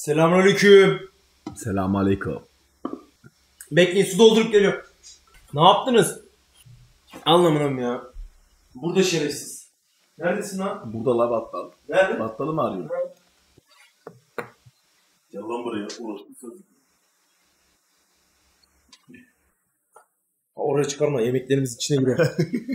Selamünaleyküm. Selamünaleyküm. Bekleyin, su doldurup geliyor. Ne yaptınız? Anlamadım ya. Burada şerefsiz. Neredesin lan? Burada la battal. Nerede? Battalı mı arıyor? Gel lan buraya. Uğraşmışsın. Oraya çıkarma, yemeklerimiz içine girer.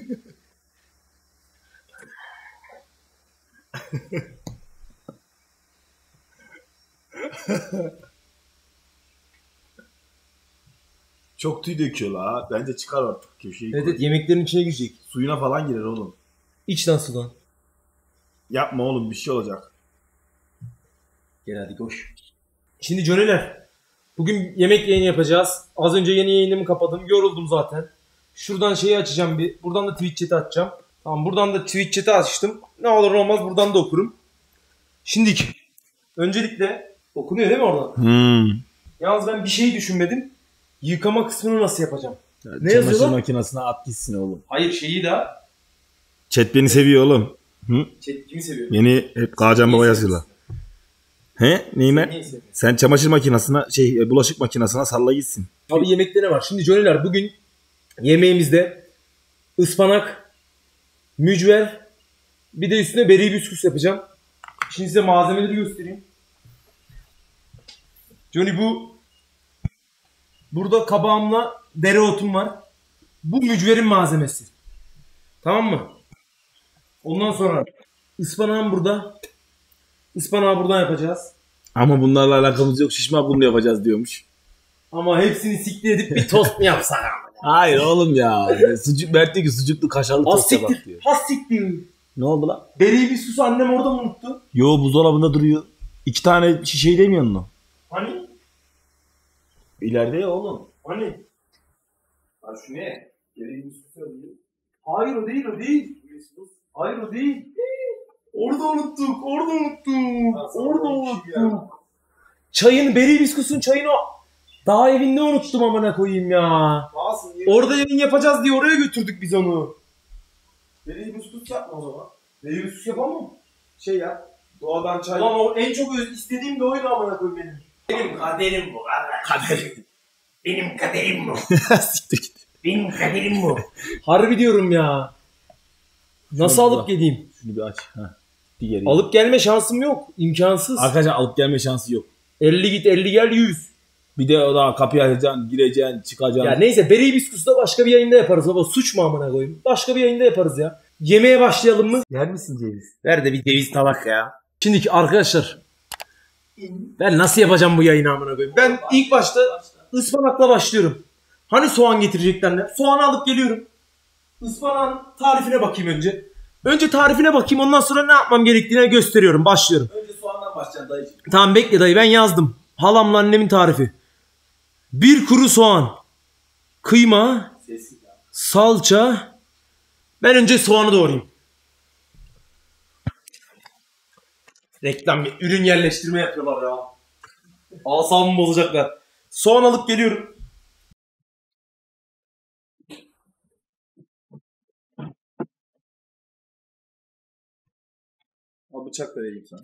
Çok tüy döküyor la. Bence çıkar artık köşeyi. Evet, evet, yemeklerin içine girecek. Suyuna falan girer oğlum. İç nasıl lan? Yapma oğlum, bir şey olacak. Gel hadi koş. Şimdi Johnny'ler. Bugün yemek yayını yapacağız. Az önce yeni yayınımı kapadım. Yoruldum zaten. Şuradan şeyi açacağım bir. Buradan da Twitch chat'i açacağım. Tamam, buradan da Twitch chat'i açtım. Ne olur ne olmaz buradan da okurum. Şimdiki. Öncelikle okunuyor değil mi oradan? Yalnız ben bir şey düşünmedim. Yıkama kısmını nasıl yapacağım? Ne yazıyor Çamaşır lan? makinesine at gitsin oğlum. Hayır, şeyi de. Chat beni seviyor oğlum. Hı? Chat kimi seviyor? Beni hep Kacan Baba yazıyorlar. He? Neyime? Neyi seviyor? Sen çamaşır makinesine, bulaşık makinesine salla gitsin. Abi yemekte ne var? Şimdi Johnny'ler, bugün yemeğimizde ıspanak, mücver, bir de üstüne beri bisküs yapacağım. Şimdi size malzemeleri göstereyim. Johnny, burada kabağımla dereotum var. Bu mücverin malzemesi. Tamam mı? Ondan sonra ıspanağım burada. Ispanağı buradan yapacağız. Ama bunlarla alakamız yok. Şişman bunu yapacağız diyormuş. Ama hepsini siktir edip bir tost mu yapsak ama? Hayır oğlum ya. Sucuk Mert diyor ki sucuklu kaşarlı tost yapak diyor. Has siktir. Ne oldu lan? Beri bisküsü annem orada mı unuttu? Yo, buzdolabında duruyor. 2 tane şişeyi demiyor mu? Hani? İleride ya oğlum. Hani? Ha şu ne? Beri bisküsü alıyor. Hayır, o değil, o değil. Hayır, o değil. Orada unuttuk. Orada unuttuk. Çayın, beri bisküsün çayını daha evinde unuttum amına koyayım ya. Orada yayın yapacağız diye oraya götürdük biz onu. Beri bisküs yapma o zaman. Beri bisküs yapamam mı? Şey ya. Doğadan çay. Ulan o en çok istediğim de oydu amına koyayım benim. Benim kaderim bu kardeş. Kaderim. Benim kaderim bu. Siktir git. Benim kaderim bu. Harbi diyorum ya. Nasıl Şunu alıp geleyim? Şunu bir aç. Heh. Diğeri. Alıp gelme şansım yok. İmkansız. Arkadaşlar alıp gelme şansı yok. 50 git 50 gel 100. Bir de o daha kapıyı açacaksın, gireceksin, çıkacaksın. Ya neyse, beri bisküsü de başka bir yayında yaparız baba. Suç mu amına koyayım? Başka bir yayında yaparız ya. Yemeğe başlayalım mı? Yer misin ceviz? Ver de bir ceviz tabak ya. Şimdiki arkadaşlar. Ben nasıl yapacağım bu yayını amına koyayım? Ben ilk başta ıspanakla başlıyorum. Hani soğan getirecekler? Soğanı alıp geliyorum. Ispanağın tarifine bakayım önce. Önce tarifine bakayım, ondan sonra ne yapmam gerektiğine gösteriyorum. Başlıyorum. Önce soğandan başlayacaksın dayıcığım. Tamam, bekle dayı, ben yazdım. Halamla annemin tarifi. 1 kuru soğan, kıyma, salça. Ben önce soğanı doğrayayım. Reklam, ürün yerleştirme yapıyorlar ya. Asabımı bozacaklar. Soğan alıp geliyorum. Al bıçak da vereyim sana.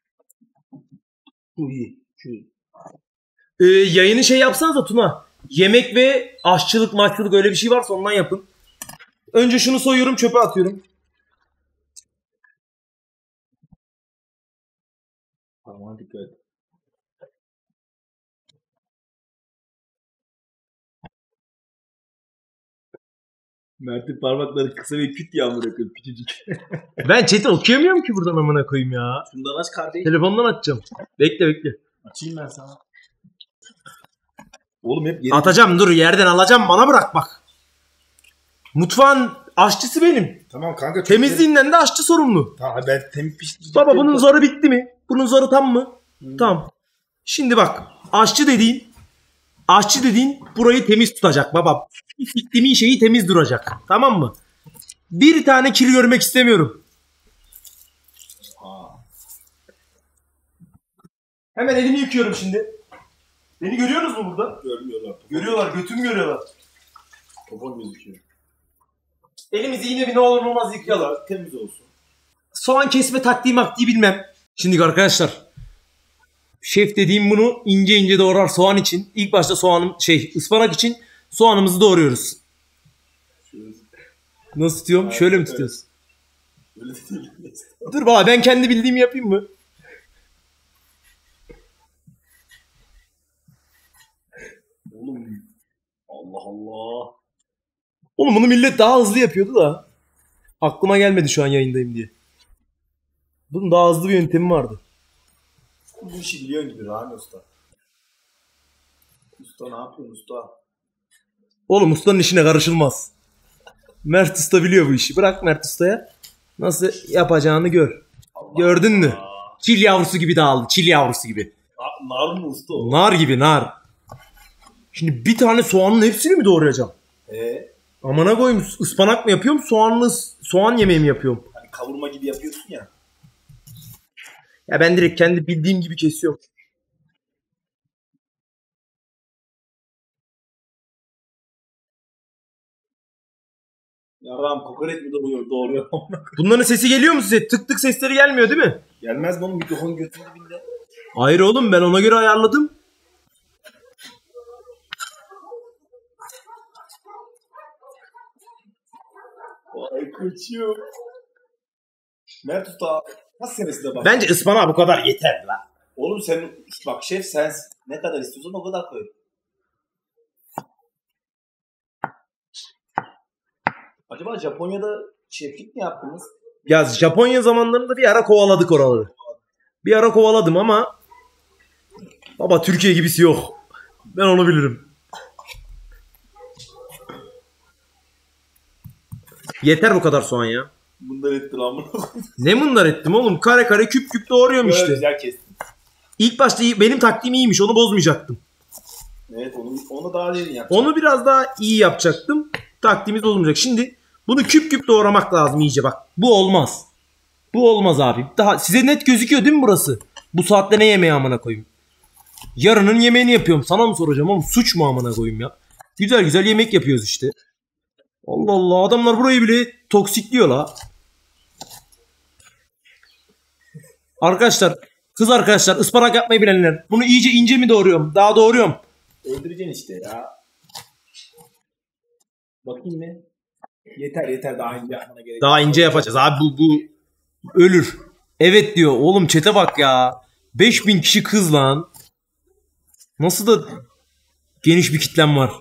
Bu iyi. Yayını şey yapsanıza Tuna. Yemek ve aşçılık maççılık öyle bir şey varsa ondan yapın. Önce şunu soyuyorum, çöpe atıyorum. Aman dikkat et. Mert'in parmakları kısa ve küt yağmur yakıyor küçücük. Ben chat'i okuyamıyorum ki buradan amına koyayım ya. Şundan aç kardeşim. Telefondan açacağım. Bekle. Açayım ben sana. Oğlum hep yeri... Atacağım, dur, yerden alacağım, bana bırak bak. Mutfağın aşçısı benim. Tamam kanka. Temizliğinden de aşçı sorumlu. Tamam ben temiz pişti. Baba bunun zarı bitti mi? Bunun zarı tam mı? Tamam. Şimdi bak, aşçı dediğin burayı temiz tutacak baba. Siktimin şeyi temiz duracak. Tamam mı? Bir tane kir görmek istemiyorum. Hemen elimi yıkıyorum şimdi. Beni görüyorsunuz mu burada? Görmüyorlar. Görüyorlar, götümü görüyorlar. Popon gözüküyor. Elimizi yine bir ne olur ne olmaz yıkayalım. Temiz olsun. Soğan kesme taktiği maktiği bilmem. Şimdi arkadaşlar, Şef dediğim bunu ince ince doğrar soğan için. İlk başta ıspanak için soğanımızı doğruyoruz. Nasıl tutuyorum? Şöyle mi tutuyoruz? Öyle de değil. Dur baba, ben kendi bildiğimi yapayım mı? Oğlum. Allah Allah. Oğlum bunu millet daha hızlı yapıyordu da. Aklıma gelmedi şu an yayındayım diye. Bunun daha hızlı bir yöntemi vardı. Bu işi biliyorsun gibi Rami Usta. Usta ne yapıyorsun usta? Oğlum ustanın işine karışılmaz. Mert Usta biliyor bu işi. Bırak Mert Usta'ya. Nasıl yapacağını gör. Gördün mü? Çil yavrusu gibi dağıldı. Çil yavrusu gibi. Nar mı usta o? Nar gibi nar. Şimdi bir tane soğanın hepsini mi doğrayacağım? Amına koyayım, ıspanak mı yapıyorum, soğan yemeği mi yapıyorum? Hani kavurma gibi yapıyorsun ya. Ya ben direkt kendi bildiğim gibi kesiyorum. Yaram kokoreç mi doğruyor? Bunların sesi geliyor mu size? Tık tık sesleri gelmiyor değil mi? Gelmez mi oğlum, mikrofon götünün dibinde. Hayır oğlum, ben ona göre ayarladım. Vay koçum. Mert Usta nasıl sevesine bak. Bence ıspanağa bu kadar yeter lan. Oğlum sen bak şef, sen ne kadar istiyorsan o kadar koy. Acaba Japonya'da şeflik mi yaptınız? Ya Japonya zamanlarında bir ara kovaladık oraları. Bir ara kovaladım ama baba Türkiye gibisi yok. Ben onu bilirim. Yeter bu kadar soğan ya. Bundan ettir amına. Ne mındar ettim oğlum? Kare kare küp küp doğruyorum Böyle işte. güzel kestin. İlk başta benim taktiğim iyiymiş. Onu bozmayacaktım. Evet, onu daha derin yapacaksın. Onu biraz daha iyi yapacaktım. Taktiğimiz bozulmayacak. Şimdi bunu küp küp doğramak lazım iyice bak. Bu olmaz. Bu olmaz abi. Daha size net gözüküyor değil mi burası? Bu saatte ne yemeği amına koyayım? Yarının yemeğini yapıyorum. Sana mı soracağım oğlum? Suç mu amına koyayım ya? Güzel güzel yemek yapıyoruz işte. Allah Allah, adamlar burayı bile toksikliyor la. Arkadaşlar, kız arkadaşlar, ıspanak yapmayı bilenler. Bunu iyice ince mi doğruyorum? Daha doğruyorum. Öldüreceksin işte ya. Bakayım ne? Yeter daha ince yapmana gerek yok. Daha ince yapacağız abi, bu ölür. Evet diyor. Oğlum çete bak ya. 5000 kişi kız lan. Nasıl da geniş bir kitlem var.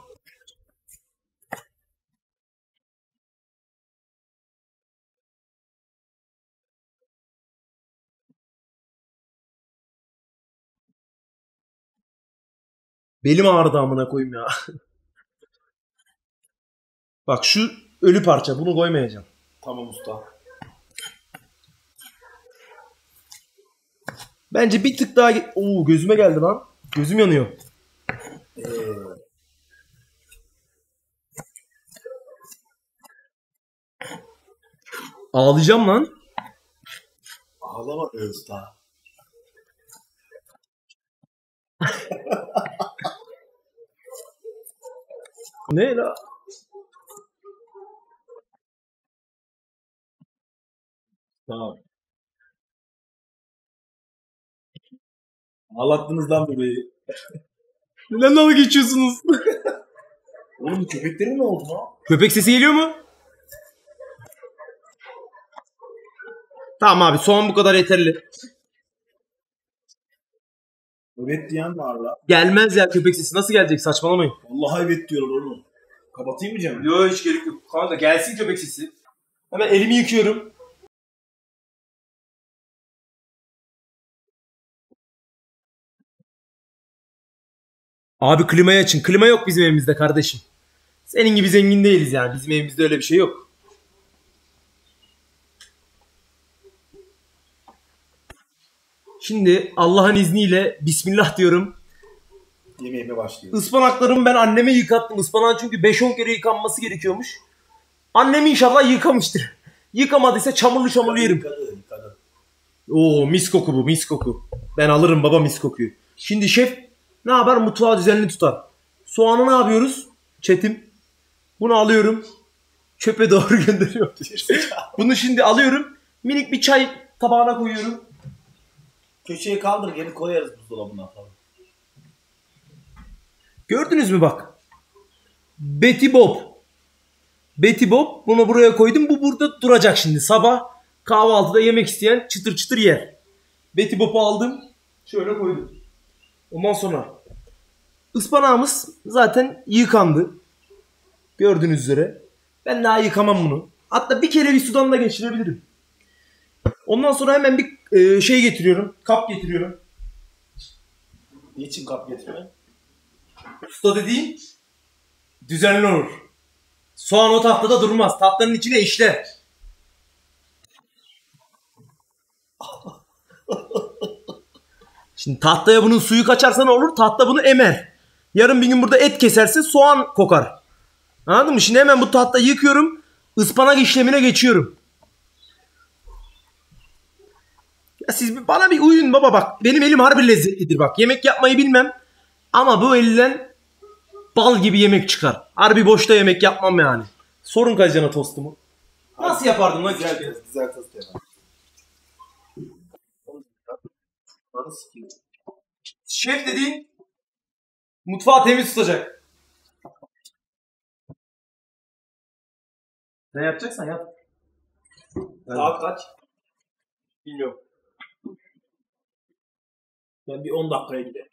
Belim ağrıdı amına koyayım ya. Bak şu ölü parça, bunu koymayacağım. Tamam usta. Bence bir tık daha... Oo, gözüme geldi lan. Gözüm yanıyor. Ağlayacağım lan. Ağlama be usta. Ne la? Tamam. Ağlattınız lan bebeği. Neden dalga geçiyorsunuz? Oğlum bu köpeklerin ne oldu lan? Köpek sesi geliyor mu? Tamam abi, soğan bu kadar yeterli. Evet diyen var la. Gelmez ya köpek sesi. Nasıl gelecek? Saçmalamayın. Vallahi evet diyorlar oğlum. Kapatayım mı camı? Yok, hiç gerek yok. Kanka gelsin köpek sesi. Hemen elimi yıkıyorum. Abi klimayı açın. Klima yok bizim evimizde kardeşim. Senin gibi zengin değiliz yani. Bizim evimizde öyle bir şey yok. Şimdi Allah'ın izniyle Bismillah diyorum. Yemeğime başlıyor. Ispanaklarımı ben anneme yıkattım. Ispanağın çünkü 5-10 kere yıkanması gerekiyormuş. Annem inşallah yıkamıştır. Yıkamadıysa çamurlu yerim. Yıkadı. Oo, mis koku bu, mis koku. Ben alırım baba mis kokuyu. Şimdi şef ne yapar? Mutfağı düzenli tutar. Soğanı ne yapıyoruz? Çetim. Bunu alıyorum. Çöpe doğru gönderiyorum. Bunu şimdi alıyorum. Minik bir çay tabağına koyuyorum. Köşeye kaldır geri koyarız buzdolabına falan. Gördünüz mü bak. Betty Bob. Betty Bob. Bunu buraya koydum. Bu burada duracak şimdi. Sabah kahvaltıda yemek isteyen çıtır çıtır yer. Betty Bob'u aldım. Şöyle koydum. Ondan sonra ıspanağımız zaten yıkandı. Gördüğünüz üzere. Ben daha yıkamam bunu. Hatta bir kere bir sudan da geçirebilirim. Ondan sonra hemen bir şey getiriyorum. Kap getiriyorum. Niçin kap getiriyorsun? Usta dediğin düzenli olur. Soğan o tahtada durmaz. Tahtanın içine işler. Şimdi tahtaya bunun suyu kaçarsa ne olur? Tahta bunu emer. Yarın bir gün burada et kesersin soğan kokar. Anladın mı? Şimdi hemen bu tahtayı yıkıyorum. Ispanak işlemine geçiyorum. Ya siz bana bir uyun baba bak. Benim elim harbi lezzetlidir bak. Yemek yapmayı bilmem. Ama bu elden bal gibi yemek çıkar. Harbi boşta yemek yapmam yani. Sorun Kacan'a tostumu. Nasıl yapardın lan? Güzel tost yapar. Şef dediğin mutfağı temiz tutacak. Ne yapacaksan yap. Saat kaç? Bilmiyorum. Ben bir 10 dakikaya giderim.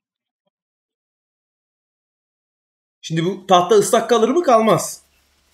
Şimdi bu tahta ıslak kalır mı kalmaz.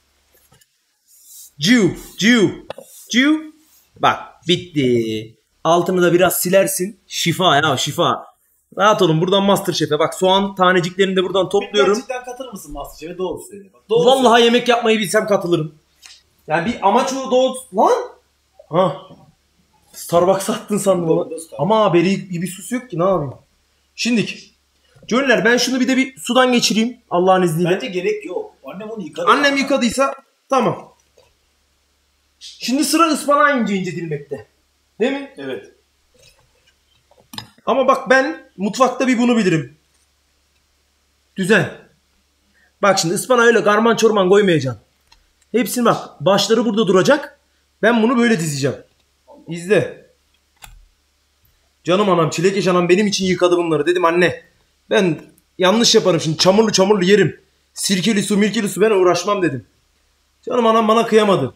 Ciu. Bak bitti. Altını da biraz silersin. Şifa ya şifa. Rahat olun buradan Masterchef'e. Bak soğan taneciklerini de buradan topluyorum. Gerçekten katılır mısın Masterchef'e? Doğru söyle. Bak, doğru Vallahi yemek yapmayı bilsem katılırım. Yani bir amaç o doğru. Lan! Ha. Starbucks attın sandım ama. Ama beri gibi sus yok ki ne yapayım. Şimdiki. Cönler ben şunu bir de bir sudan geçireyim Allah'ın izniyle. Bence gerek yok. Annem onu yıkadı. Annem yıkadıysa tamam. Şimdi sıra ıspanağı ince ince dilmekte. Değil mi? Evet. Ama bak ben mutfakta bir bunu bilirim. Düzen. Bak şimdi ıspanağı öyle karman çorman koymayacaksın. Hepsini bak. Başları burada duracak. Ben bunu böyle dizeceğim. İzle. Canım anam, çilekeş anam benim için yıkadı bunları. Dedim anne ben yanlış yaparım şimdi. Çamurlu yerim. Sirkeli su mirkeli su ben uğraşmam dedim. Canım anam bana kıyamadı.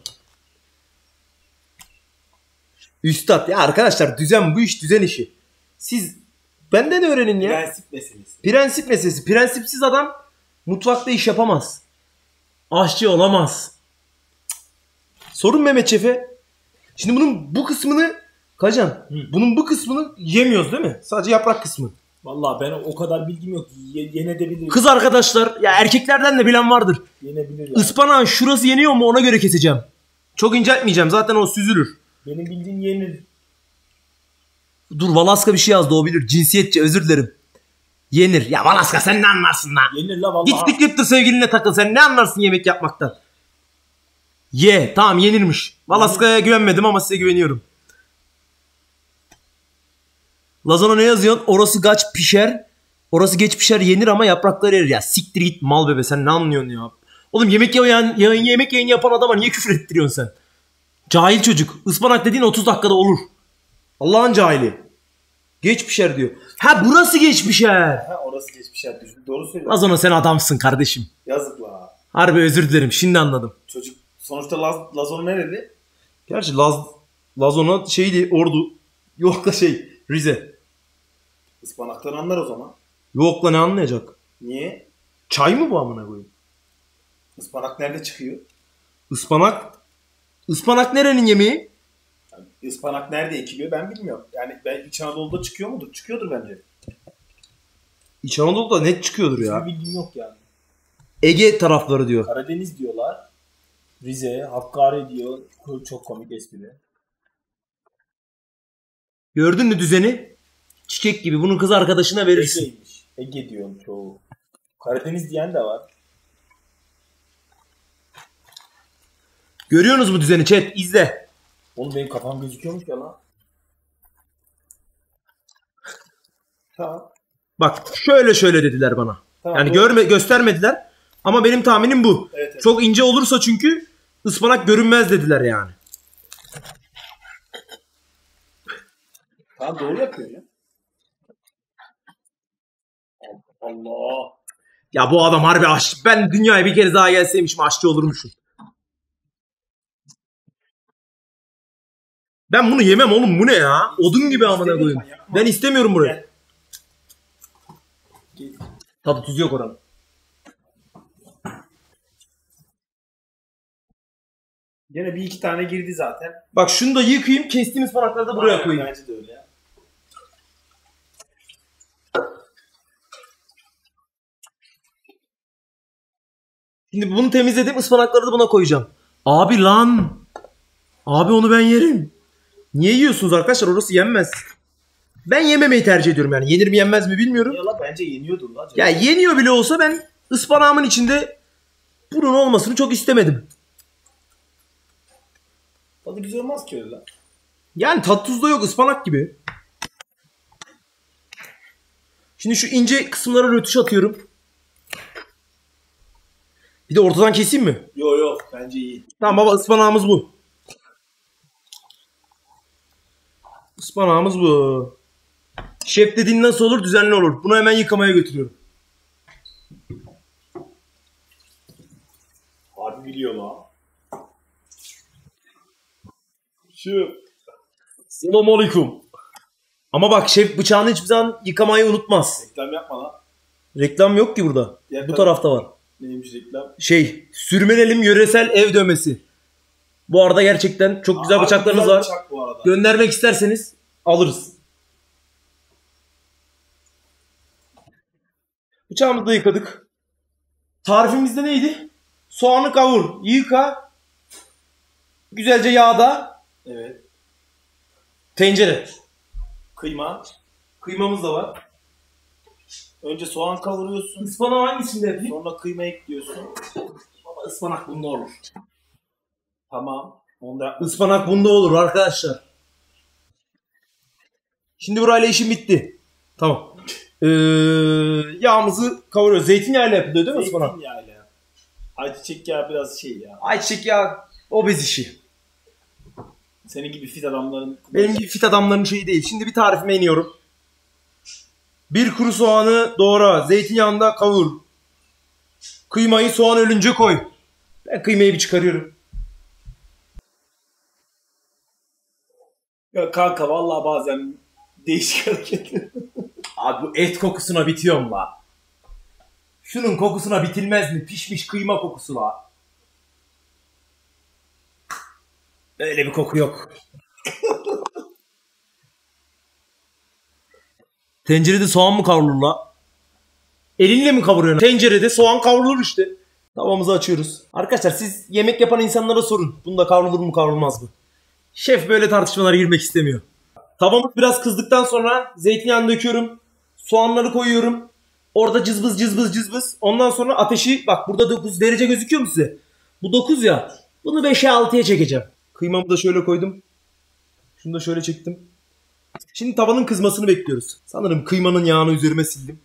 Üstad ya arkadaşlar düzen bu iş düzen işi. Siz benden öğrenin ya. Prensip meselesi. Prensip meselesi. Prensipsiz adam mutfakta iş yapamaz. Aşçı olamaz. Sorun Mehmet Şef'e. Şimdi bunun bu kısmını Kacan, bunun bu kısmını yemiyoruz değil mi? Sadece yaprak kısmı. Vallahi ben o kadar bilgim yok. Yenebilir. Kız arkadaşlar ya erkeklerden de bilen vardır. Yenebilir yani. Ispanağın şurası yeniyor mu ona göre keseceğim. Çok inceltmeyeceğim zaten o süzülür. Benim bildiğim yenir. Dur Valaska bir şey yazdı o bilir. Cinsiyetçi özür dilerim. Yenir. Ya Valaska sen ne anlarsın lan? Yenir la vallahi. Git Scripter sevgiline takıl sen ne anlarsın yemek yapmaktan? Ye tamam yenirmiş. Valaska'ya güvenmedim ama size güveniyorum. Lazona ne yazıyorsun? Orası gaç pişer. Orası geç pişer yenir ama yaprakları erir. Ya siktir git mal bebe sen ne anlıyorsun ya? Oğlum yemek yayın yapan adama niye küfür ettiriyorsun sen? Cahil çocuk. Ispanak dediğin 30 dakikada olur. Allah'ın cahili. Geç pişer diyor. Ha burası geç pişer. Ha orası geç pişer. Doğru söylüyorsun. Lazona sen adamsın kardeşim. Yazık la. Harbi özür dilerim şimdi anladım. Çocuk sonuçta Lazona nereli? Gerçi Lazona şeydi Ordu. Yok da Rize. Ispanaktan anlar o zaman. Yok la ne anlayacak? Niye? Çay mı bu amına koyayım? Ispanak nerede çıkıyor? Ispanak nerenin yemeği? Yani ıspanak nerede ekiliyor ben bilmiyorum. Yani ben İç Anadolu'da çıkıyor mudur? Çıkıyordur bence. İç Anadolu'da net çıkıyordur ya. Bir bilgim yok yani. Ege tarafları diyor. Karadeniz diyorlar. Rize, Hakkari diyor. Çok komik espri. Gördün mü düzeni? Çiçek gibi bunu kız arkadaşına verirsin. Ege'ymiş. Ege diyorum çoğu. Karadeniz diyen de var. Görüyorsunuz mu düzeni chat? İzle. Oğlum benim kafam gözüküyormuş ya lan. Tamam. Bak şöyle dediler bana. Tamam, yani göstermediler. Ama benim tahminim bu. Evet. Çok ince olursa çünkü ıspanak görünmez dediler yani. Tamam doğru yapıyor ya. Allah. Ya bu adam harbi aşçı. Ben dünyaya bir kere daha gelseymişim aşçı olurmuşum. Ben bunu yemem oğlum, bu ne ya? Odun gibi amına koyayım. Ben istemiyorum burayı. Gel. Tadı tuzu yok oranın. Gene bir iki tane girdi zaten. Bak şunu da yıkayayım, kestiğimiz ıspanakları da buraya koyayım. Bence de öyle ya. Şimdi bunu temizledim, ıspanakları da buna koyacağım. Abi lan. Abi onu ben yerim. Niye yiyorsunuz arkadaşlar? Orası yenmez. Ben yememeyi tercih ediyorum yani. Yenir mi yenmez mi bilmiyorum. Ya la bence yeniyordur la. Ya yeniyor bile olsa ben ıspanağımın içinde bunun olmasını çok istemedim. Tadı güzel olmaz ki öyle la. Yani tat tuz da yok, ıspanak gibi. Şimdi şu ince kısımlara rötuş atıyorum. Bir de ortadan keseyim mi? Yo bence iyi. Tamam baba, ıspanağımız bu. Ispanağımız bu. Şef dediğin nasıl olur? Düzenli olur. Bunu hemen yıkamaya götürüyorum. Harbi biliyor la. Şu. Selamun aleyküm. Ama bak şef bıçağını hiçbir zaman yıkamayı unutmaz. Reklam yapma la. Reklam yok ki burada. Diğer Bu tarafta var. Neymiş reklam? Sürmenelim yöresel ev dövmesi. Bu arada gerçekten çok güzel bıçaklarınız güzel var. Bıçak bu arada. Göndermek isterseniz alırız. Bıçağımızı da yıkadık. Tarifimizde neydi? Soğanı kavur, yıka. Güzelce yağda. Evet. Tencere. Kıyma. Kıymamız da var. Önce soğan kavuruyorsun. Ispanağı hangisinde yapayım? Sonra kıyma ekliyorsun. Baba ıspanak bunda olur. Tamam. Onu da yapma. Ispanak bunda olur arkadaşlar. Şimdi burayla işim bitti. Tamam. Yağımızı kavuruyoruz. Zeytinyağıyla yapılıyor değil mi ıspanak? Zeytinyağıyla. Ayçiçek yağı biraz şey ya. Ayçiçek yağı obez işi. Senin gibi fit adamların... Benim gibi fit adamların şeyi değil. Şimdi bir tarifime iniyorum. Bir kuru soğanı doğra. Zeytinyağında kavur. Kıymayı soğan ölünce koy. Ben kıymayı bir çıkarıyorum. Ya kanka vallahi bazen değişik hareketler. Abi bu et kokusuna bitiyorum la. Şunun kokusuna bitilmez mi? Pişmiş kıyma kokusu la. Öyle bir koku yok. Tencerede soğan mı kavrulur la? Elinle mi kavuruyorsun? Tencerede soğan kavrulur işte. Tavamızı açıyoruz. Arkadaşlar siz yemek yapan insanlara sorun. Bunda kavrulur mu kavrulmaz mı? Şef böyle tartışmalara girmek istemiyor. Tavamız biraz kızdıktan sonra zeytinyağını döküyorum. Soğanları koyuyorum. Orada cızbız cızbız cızbız. Ondan sonra ateşi bak burada 9 derece gözüküyor mu size? Bu 9 ya. Bunu 5'e 6'ya çekeceğim. Kıymamı da şöyle koydum. Şunu da şöyle çektim. Şimdi tavanın kızmasını bekliyoruz. Sanırım kıymanın yağını üzerime sildim.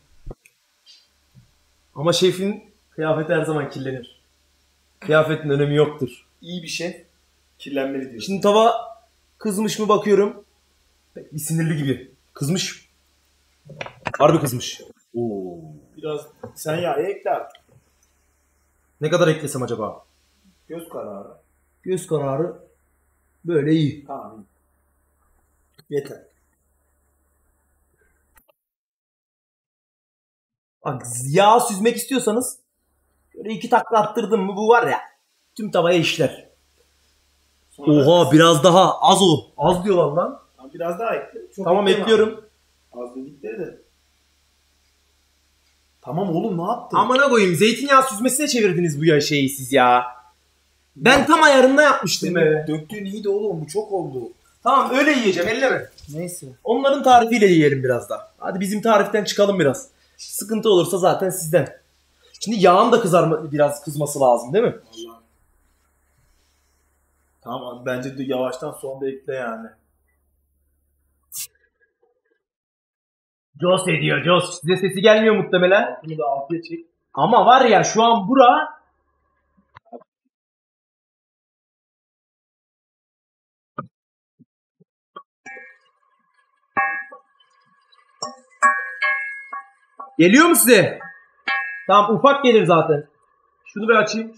Ama şefin kıyafeti her zaman kirlenir. Kıyafetin önemi yoktur. İyi bir şey. Kirlenmeli diyorsun. Şimdi tava kızmış mı bakıyorum. Bir sinirli gibi. Kızmış. Harbi kızmış. Oo. Biraz sen yağı ekle artık. Ne kadar eklesem acaba? Göz kararı. Göz kararı böyle iyi. Tamam. Yeter. Bak yağ süzmek istiyorsanız böyle 2 takla attırdım mı bu var ya tüm tavaya işler. Sonra Oha biraz daha az o. Az diyorlar lan. biraz daha ekle. Çok Tamam ekleme ekliyorum. abi. Az dedikleri de. Tamam oğlum ne yaptın? Amına koyayım zeytinyağı süzmesine çevirdiniz bu ya şeyi siz ya. Ben tam ayarında yapmıştım be. Döktüğün iyi de oğlum bu çok oldu. Tamam öyle yiyeceğim elleme. Neyse. Onların tarifiyle yiyelim biraz da. Hadi bizim tariften çıkalım biraz. Sıkıntı olursa zaten sizden. Şimdi yağın da biraz kızması lazım değil mi? Allah. Tamam bence de yavaştan son da ekle yani. Jos ediyor Jos. Size sesi gelmiyor muhtemelen. Bunu da altıya çek. Ama var ya şu an bura Geliyor mu size? Tamam ufak gelir zaten. Şunu bir açayım.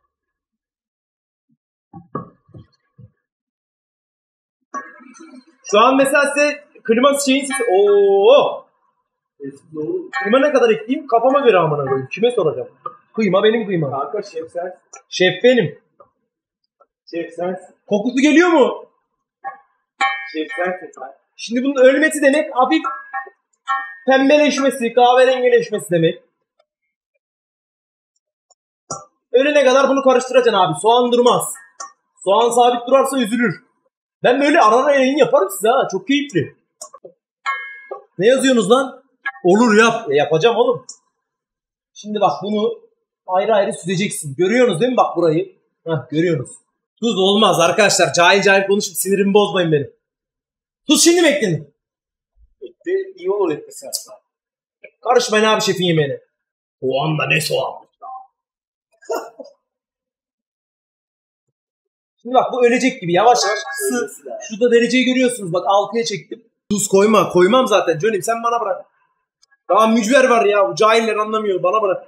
Şu an mesela size klima şeyin sesi. Oo! Kıyma ne kadar ekleyeyim? Kafama göre amına koyayım. Kime soracağım? Kıyma benim kıymam. Kanka şef sen. Şef benim. Şef sensin. Kokusu geliyor mu? Şef sensin sen. Şimdi bunun ölmesi demek hafif pembeleşmesi, kahverengileşmesi demek. Ölene kadar bunu karıştıracaksın abi. Soğan durmaz. Soğan sabit durarsa üzülür. Ben böyle ara ara yayın yaparım size ha. Çok keyifli. Ne yazıyorsunuz lan? Olur yap. Yapacağım oğlum. Şimdi bak bunu ayrı ayrı süzeceksin. Görüyorsunuz değil mi bak burayı? Heh, görüyorsunuz. Tuz olmaz arkadaşlar. Cahil cahil konuşup sinirimi bozmayın benim. Tuz şimdi mi ekledin? Etti iyi olur etmesi hatta. Karışmayın abi şefin yemeğine. Soğan da ne soğan. Şimdi bak bu ölecek gibi yavaş yavaş kısı. Şurada dereceyi görüyorsunuz bak 6'ya çektim. Tuz koyma. Koymam zaten Johnny'm sen bana bırak. Daha mücver var ya bu cahiller anlamıyor bana bırak.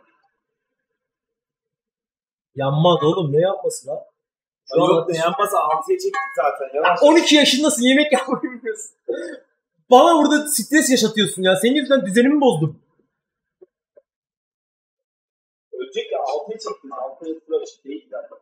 Yanmaz oğlum ne yanması lan? Yok ne yanmasa 6'ya çektik zaten. Yavaş. 12 yaşındasın yemek yapmayı bilmiyorsun. Bana burada stres yaşatıyorsun ya. Senin yüzünden düzenimi bozdum. Ölecek ya 6'ya çektin. 6'ya çektin değil zaten.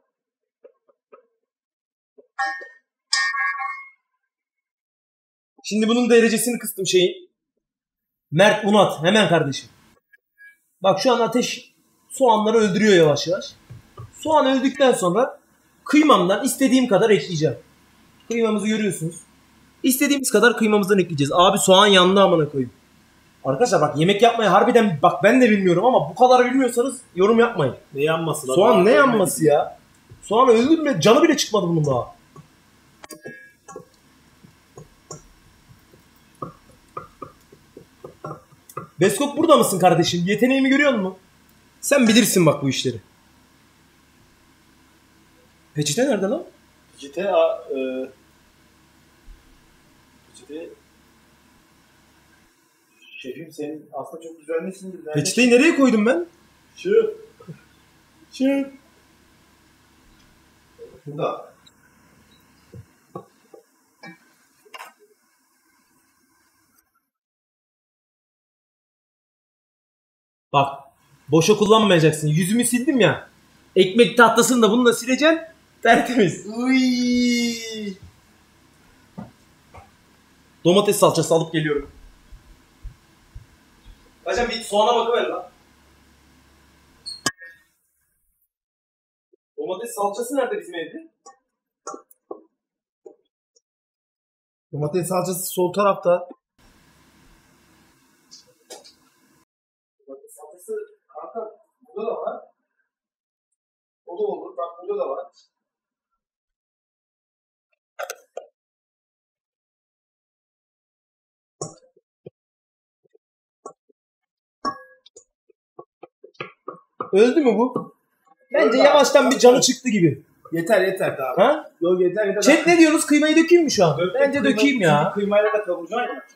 Şimdi bunun derecesini kıstım şeyin. Mert bunu at hemen kardeşim. Bak şu an ateş soğanları öldürüyor yavaş yavaş. Soğan öldükten sonra kıymamdan istediğim kadar ekleyeceğim. Kıymamızı görüyorsunuz. İstediğimiz kadar kıymamızdan ekleyeceğiz. Abi soğan yandı amına koyayım. Arkadaşlar bak yemek yapmayı harbiden bak ben de bilmiyorum ama bu kadar bilmiyorsanız yorum yapmayın. Ne yanması lan? Soğan ne yanması ya? Soğan öldürme canı bile çıkmadı bunun daha. Beskok burada mısın kardeşim? Yeteneğimi görüyor musun? Sen bilirsin bak bu işleri. Peçete nerede lan? Peçete Peçete şefim senin aslında çok düzenlisin. Peçeteyi nereye koydum ben? Şu. Burada. Bak boşa kullanmayacaksın. Yüzümü sildim ya. Ekmek tahtasını da bununla sileceksin. Tertemiz. Uy. Domates salçası alıp geliyorum. Hocam bir soğana bakıver lan. Domates salçası nerede bizim evde? Domates salçası sol tarafta. Domates salçası kanka burada da var. O da olur. Bak burada da var. Öldü mü bu? Bence yavaştan bir canı çıktı gibi. Yeter daha. Ha? Yok yeter. Chat ne diyorsunuz? Kıymayı dökeyim mi şu an? Bence dökeyim ya. Kıymayla da kavuracaksın ya.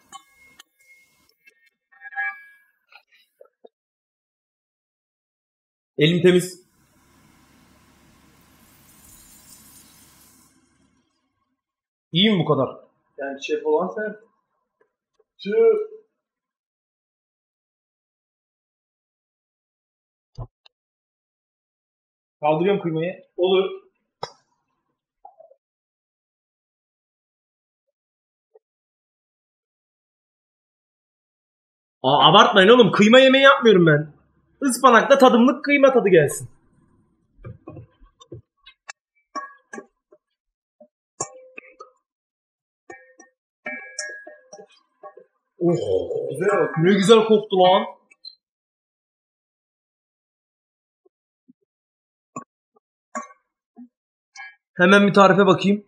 Elim temiz. İyi mi bu kadar? Yani şef olan sen. Şu. Kaldırıyorum kıymayı. Olur. Abartmayın oğlum. Kıyma yemeği yapmıyorum ben. Ispanakta tadımlık kıyma tadı gelsin. Oh, Güzel oldu. ne güzel koktu lan. Hemen bir tarife bakayım.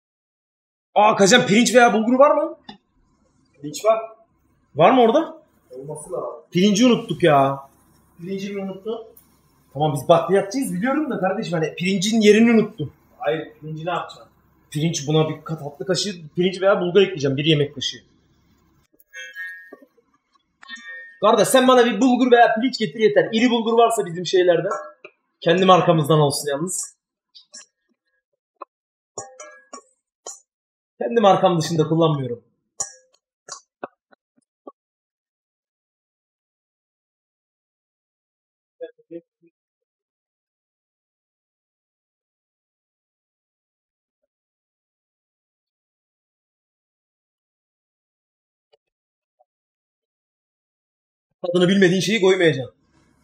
Kaçan pirinç veya bulgur var mı? Linç var. Var mı orada? Olması lazım. Pirinci unuttuk ya. Pirinci mi unuttun? Tamam biz bakliyatçıyız biliyorum da kardeşim hani pirincin yerini unuttum. Hayır, pirinci ne yapacaksın? Pirinç buna bir tatlı kaşığı pirinç veya bulgur ekleyeceğim. 1 yemek kaşığı. Kardeş sen bana bir bulgur veya pirinç getir yeter. İri bulgur varsa bizim şeylerden. Kendi markamızdan olsun yalnız. Kendi markam dışında kullanmıyorum. Tadını bilmediğin şeyi koymayacaksın.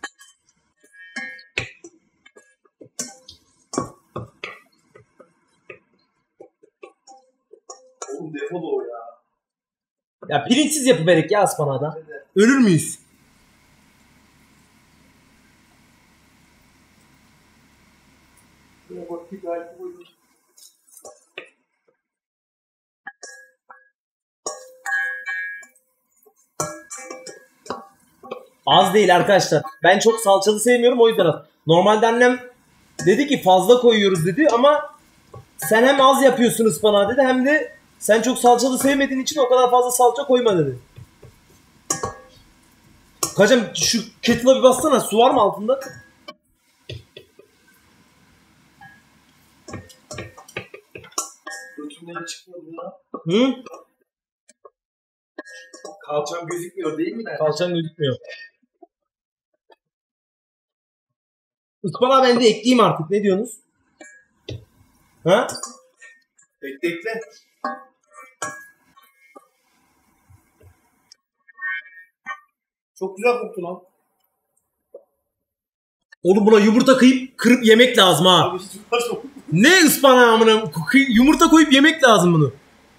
Oğlum defolu o ya. Ya pirinçsiz yapıverek ya ıspanağda. Ölür müyüz? Şuraya bak bir gayet uygun. Az değil arkadaşlar. Ben çok salçalı sevmiyorum o yüzden az. Normalde annem dedi ki fazla koyuyoruz dedi ama sen hem az yapıyorsun ıspanağı dedi hem de sen çok salçalı sevmediğin için o kadar fazla salça koyma dedi. Kacam şu kettle'a bir bassana, su var mı altında? Götümden çıkmadı ya. Hı? Kalçam gözükmüyor değil mi? Kalçan gözükmüyor. Ispanağı ben de ekleyeyim artık. Ne diyorsunuz? Ha? Bekle. Çok güzel koktu lan. Oğlum buna yumurta kırıp yemek lazım ha. Abi hiç uğraşma. Ne ıspanağı amına? Yumurta koyup yemek lazım bunu.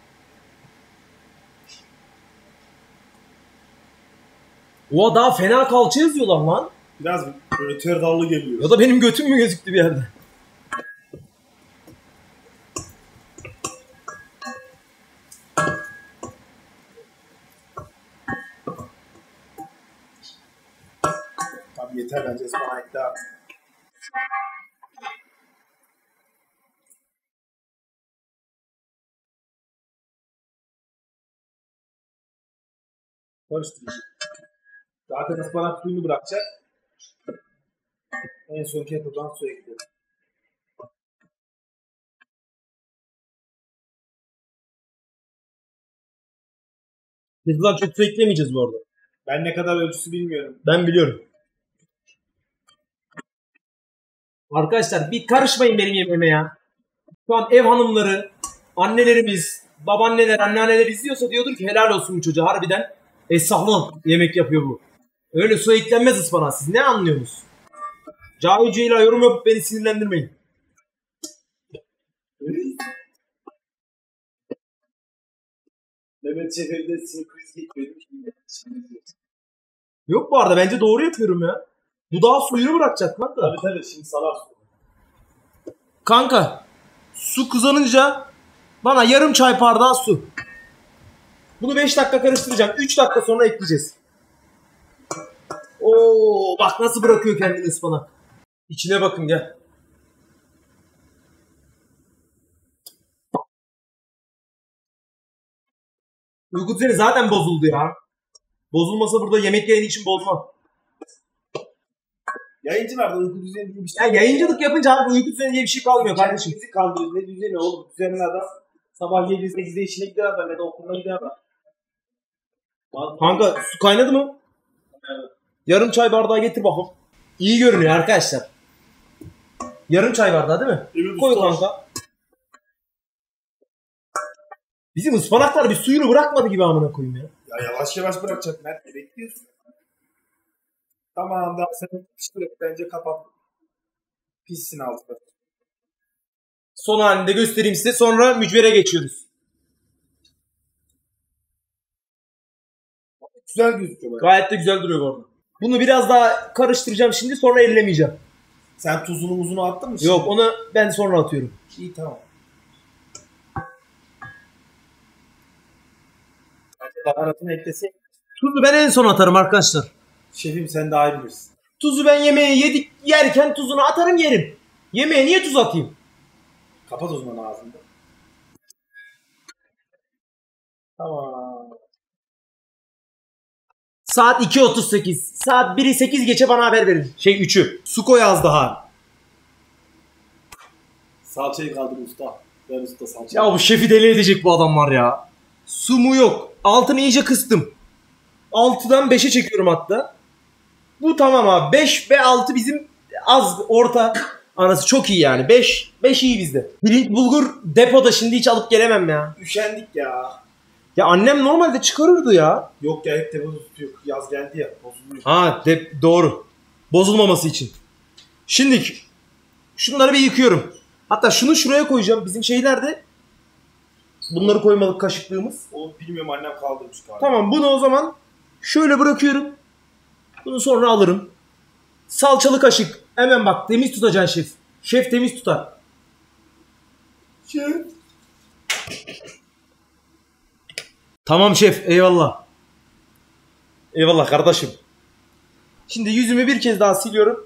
Oha daha fena kalça yazıyorlar lan. Biraz böyle terdallı geliyor. Ya da benim götüm mü gözüktü bir yerde? Tabii yeter bence ıspanak daha. Karıştırıcı. Zaten ıspanak suyunu bırakacak. En son kettle'dan su ekliyorum. Kettle'dan çok su eklemeyeceğiz bu arada. Ben ne kadar ölçüsü bilmiyorum. Ben biliyorum. Arkadaşlar bir karışmayın benim yemeğime ya. Şu an ev hanımları, annelerimiz, babaanneler, anneanneler izliyorsa diyordur ki helal olsun bu çocuğa harbiden esnaflı yemek yapıyor bu. Öyle su eklenmez ıspanağa, siz ne anlıyorsunuz? Cahil Ceyla yorum yapıp beni sinirlendirmeyin. Mehmet Şeferi'de sinir krizi geçmedim. Yok bu arada bence doğru yapıyorum ya. Bu daha suyunu bırakacak kanka. Tabii şimdi salar su. Kanka su kızarınca bana yarım çay bardağı su. Bunu 5 dakika karıştıracağım. 3 dakika sonra ekleyeceğiz. Oo bak nasıl bırakıyor kendini ıspanak. İçine bakın gel. Uyku düzeni zaten bozuldu ya. Bozulmasa burada yemek yayını için bozmam. Yayıncılarda uyku düzeni diye bir şey. Ya yayıncılık yapınca abi uyku düzeni diye bir şey kalmıyor kardeşim. Bizi kandırıyoruz. Ne düzeni oğlum? Düzenli adam sabah 7-8'de işine gider adam ya da okuluna gider adam. Kanka su kaynadı mı? Evet. Yarım çay bardağı getir bakalım. İyi görünüyor arkadaşlar. Yarım çay bardağı değil mi? Evet, Koy usta. kanka. Bizim ıspanaklar bir suyunu bırakmadı gibi amına koyayım ya. Ya yavaş yavaş bırakacak Mert. Bekliyorsun. Tamam daha sen pişirip bence kapat. Pişsin altı. Son halinde göstereyim size sonra mücvere geçiyoruz. Güzel gözüküyor bak. Gayet de güzel duruyor bu arada. Bunu biraz daha karıştıracağım şimdi sonra ellemeyeceğim. Sen tuzunu muzunu attın mı? Yok onu ben sonra atıyorum. İyi tamam. Bence baharatını eklesek Tuzu ben en son atarım arkadaşlar. Şefim sen daha iyi bilirsin. Tuzu ben yemeği yerken tuzunu atarım yerim. Yemeğe niye tuz atayım? Kapat o zaman ağzını. Tamam. Saat 2.38. Saat 1'i 8 geçe bana haber verin. 3'ü. Su koy az daha. Salçayı kaldır usta. Ver usta salçayı. Ya bu şefi deli edecek bu adam var ya. Su mu yok. Altını iyice kıstım. 6'dan 5'e çekiyorum hatta. Bu tamam abi. 5 ve 6 bizim az orta arası çok iyi yani. 5 iyi bizde. Pirinç bulgur depoda şimdi hiç alıp gelemem ya. Üşendik ya. Ya annem normalde çıkarırdı ya. Yok ya hep depoda tutuyor. Yaz geldi ya bozuluyor. Ha doğru. Bozulmaması için. Şimdi şunları bir yıkıyorum. Hatta şunu şuraya koyacağım. Bizim şey nerede? Bunları koymalık kaşıklığımız. Oğlum bilmiyorum annem kaldırmış galiba. Tamam bunu o zaman şöyle bırakıyorum. Bunu sonra alırım. Salçalı kaşık. Hemen bak temiz tutacaksın şef. Şef temiz tutar. Şef. Tamam şef eyvallah. Eyvallah kardeşim. Şimdi yüzümü bir kez daha siliyorum.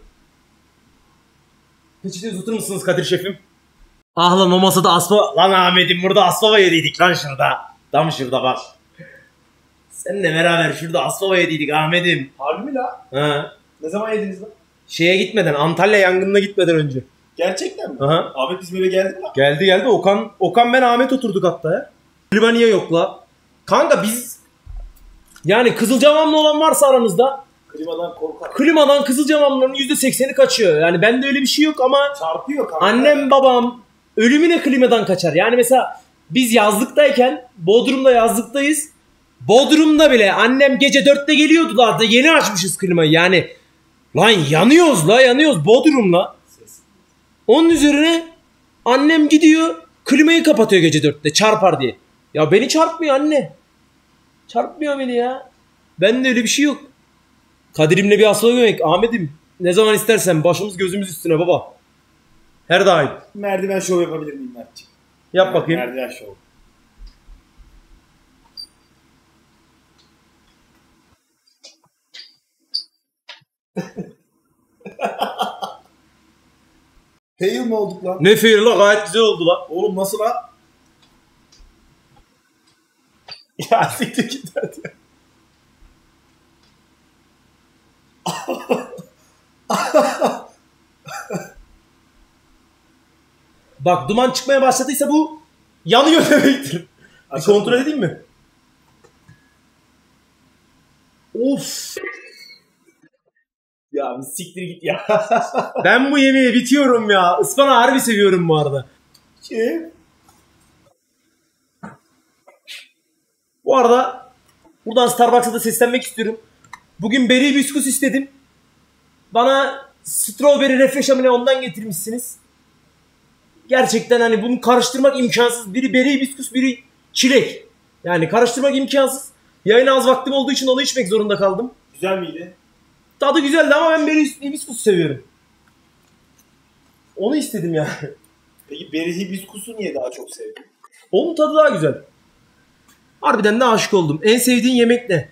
Peçete uzatır mısınız Kadir şefim? Ah lan o masada aspa... Lan Ahmet'im burada aspava yediydik lan şurada. Tam şurada bak. Seninle beraber şurada aspava yediydik Ahmet'im. Harbi mi la? Ha. Ne zaman yediniz lan? Şeye gitmeden Antalya yangınına gitmeden önce. Gerçekten mi? Aha. Ahmet İzmir'e geldi mi lan? Geldi Okan ben Ahmet oturduk hatta ya. Klima niye yok la? Kanka biz yani Kızılcamamlı olan varsa aranızda Klimadan korkar. klimadan Kızılcamamlıların %80'i kaçıyor. Yani bende öyle bir şey yok ama Çarpıyor kanka. annem babam ölümüne klimadan kaçar. Yani mesela biz yazlıktayken Bodrum'da yazlıktayız. Bodrum'da bile annem gece 4'te geliyordu da yeni açmışız klimayı yani. Lan yanıyoruz Bodrum'la. Onun üzerine annem gidiyor klimayı kapatıyor gece 4'te çarpar diye. Ya beni çarpmıyor anne. Çarpmıyor beni ya. Bende öyle bir şey yok. Kadir'imle bir asla gömek. Ahmet'im ne zaman istersen başımız gözümüz üstüne baba. Her daim. Merdiven şov yapabilir miyim Mert'ciğim? Yap bakayım. Merdiven şov. Fail mi olduk lan? Ne fail la gayet güzel oldu la. Oğlum nasıl lan? Ya siktir git hadi. Bak duman çıkmaya başladıysa bu yanıyor demektir. Bir kontrol edeyim mi? Of. Ya bir siktir git ya. Ben bu yemeği bitiyorum ya. Ispanağı harbi seviyorum bu arada. Bu arada buradan Starbucks'a da seslenmek istiyorum. Bugün berry biskus istedim. Bana strawberry refresh ne ondan getirmişsiniz. Gerçekten hani bunu karıştırmak imkansız. Biri berry biskus, biri çilek. Yani karıştırmak imkansız. Yayına az vaktim olduğu için onu içmek zorunda kaldım. Güzel miydi? Tadı güzeldi ama ben berry biskus seviyorum. Onu istedim yani. Peki berry hibiskusu niye daha çok sevdin? Onun tadı daha güzel. Harbiden de aşık oldum. En sevdiğin yemek ne?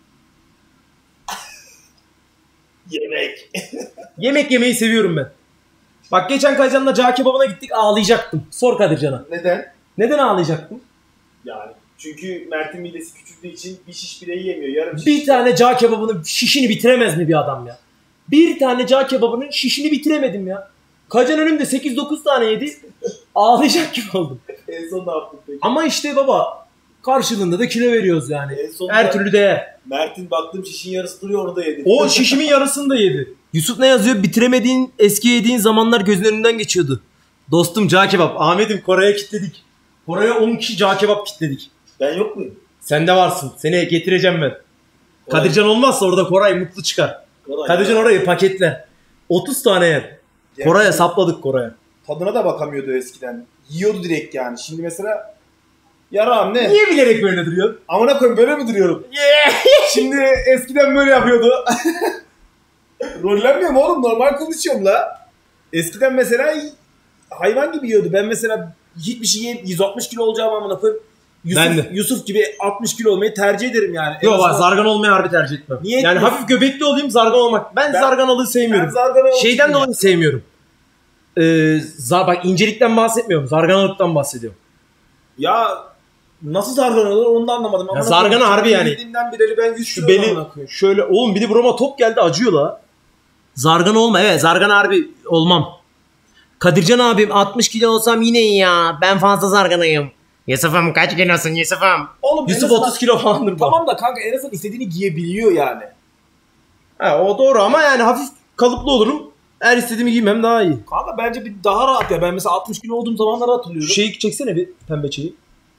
Yemek. Yemek yemeyi seviyorum ben. Bak geçen Kaycan'la cağ kebabına gittik ağlayacaktım. Sor Kadircan'a. Neden? Neden ağlayacaktım? Yani çünkü Mert'in midesi küçüldüğü için bir şiş bile yiyemiyor. Yarım şiş. Bir tane cağ kebabının şişini bitiremez mi bir adam ya? Bir tane cağ kebabının şişini bitiremedim ya. Kaycan önümde 8-9 tane yedi. Ağlayacak gibi oldum. En son ne yaptın peki? Ama işte baba karşılığında da kilo veriyoruz yani. En son Her türlü değer. Mert'in baktığım şişin yarısı duruyor onu da yedi. O şişimin yarısını da yedi. Yusuf ne yazıyor? Bitiremediğin, eski yediğin zamanlar gözün önünden geçiyordu. Dostum cağ kebap. Ahmet'im Kore'ye kilitledik. Kore'ye 10 kişi cağ kebap kilitledik. Ben yok muyum? Sen de varsın. Seni getireceğim ben. Koray. Kadircan olmazsa orada Koray mutlu çıkar. Kadircan orayı paketler. 30 tane yer. Koray'a sapladık Koray'a. Tadına da bakamıyordu eskiden. Yiyordu direkt yani. Şimdi mesela yaram ne? Niye bilerek böyle duruyorsun? Amına koyayım böyle mi duruyorum? Şimdi eskiden böyle yapıyordu. Rollenmiyorum oğlum normal konuşuyorum la. Eskiden mesela hayvan gibi yiyordu. Ben mesela hiçbir şey yiyip 160 kilo olacağım amına koyayım. Ben de. Yusuf gibi 60 kilo olmayı tercih ederim yani. En Yok azından- zargan olmayı harbi tercih etmem. Niye yani etmiyorsun? hafif göbekli olayım zargan olmak. Ben zarganalığı sevmiyorum. Ben zargana Şeyden olmayayım dolayı sevmiyorum. Bak incelikten bahsetmiyorum. Zarganalıktan bahsediyorum. Ya nasıl zargana olur onu da anlamadım. Ya zargana harbi yani. Bildiğimden beri ben 100 Şu kilo beli amına koyayım. şöyle oğlum bir de burama top geldi acıyor la. Zargana olma. Evet zargana harbi olmam. Kadircan abim 60 kilo olsam yine iyi ya. Ben fazla zarganayım. Yusuf'um kaç kilosun Yusuf'um? Oğlum en Yusuf azından- 30 kilo falandır bu. Tamam da kanka en azından istediğini giyebiliyor yani. Ha, o doğru ama yani hafif kalıplı olurum. Her istediğimi giymem daha iyi. Kanka bence bir daha rahat ya. Ben mesela 60 kilo olduğum zamanları hatırlıyorum. Şu şeyi çeksene bir pembe şeyi.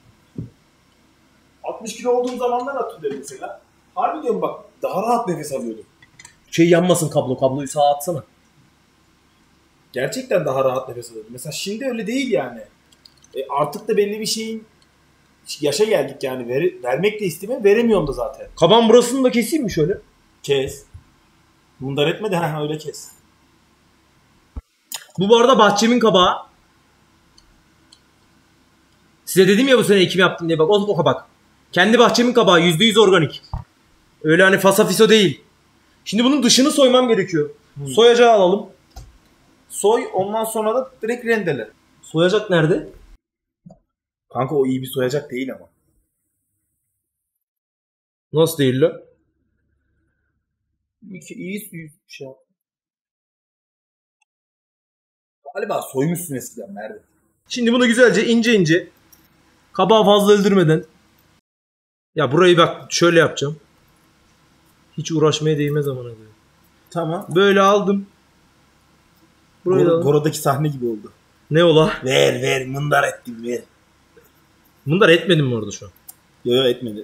60 kilo olduğum zamanlar hatırlıyorum mesela. Harbi diyorum bak daha rahat nefes alıyordum. Şey yanmasın kabloyu sağa atsana. Gerçekten daha rahat nefes alıyordum. Mesela şimdi öyle değil yani. Artık da belli bir şeyin yaşa geldik yani. Vermek de istemiyorum. Veremiyorum da zaten. Kaban burasını da keseyim mi şöyle? Kes. Bundan etme de öyle kes. Bu arada bahçemin kabağı. Size dedim ya bu sene ekim yaptım diye bak o kabak. Kendi bahçemin kabağı %100 organik. Öyle hani fasafiso değil. Şimdi bunun dışını soymam gerekiyor. Soyacağı alalım. Soy ondan sonra da direkt rendele. Soyacak nerede? Kanka o iyi bir soyacak değil ama. Nasıl değil lan? İyi bir şey yap. Galiba soymuşsun eskiden nerede? Şimdi bunu güzelce ince kabağı fazla öldürmeden. Ya burayı bak şöyle yapacağım. Hiç uğraşmaya değmez amına koyayım. Tamam. Böyle aldım. Burayı da aldım. Gorodaki sahne gibi oldu. Ne ola? Ver mındar ettim ver. Bunlar etmedim mi orada şu an? Yok etmedi.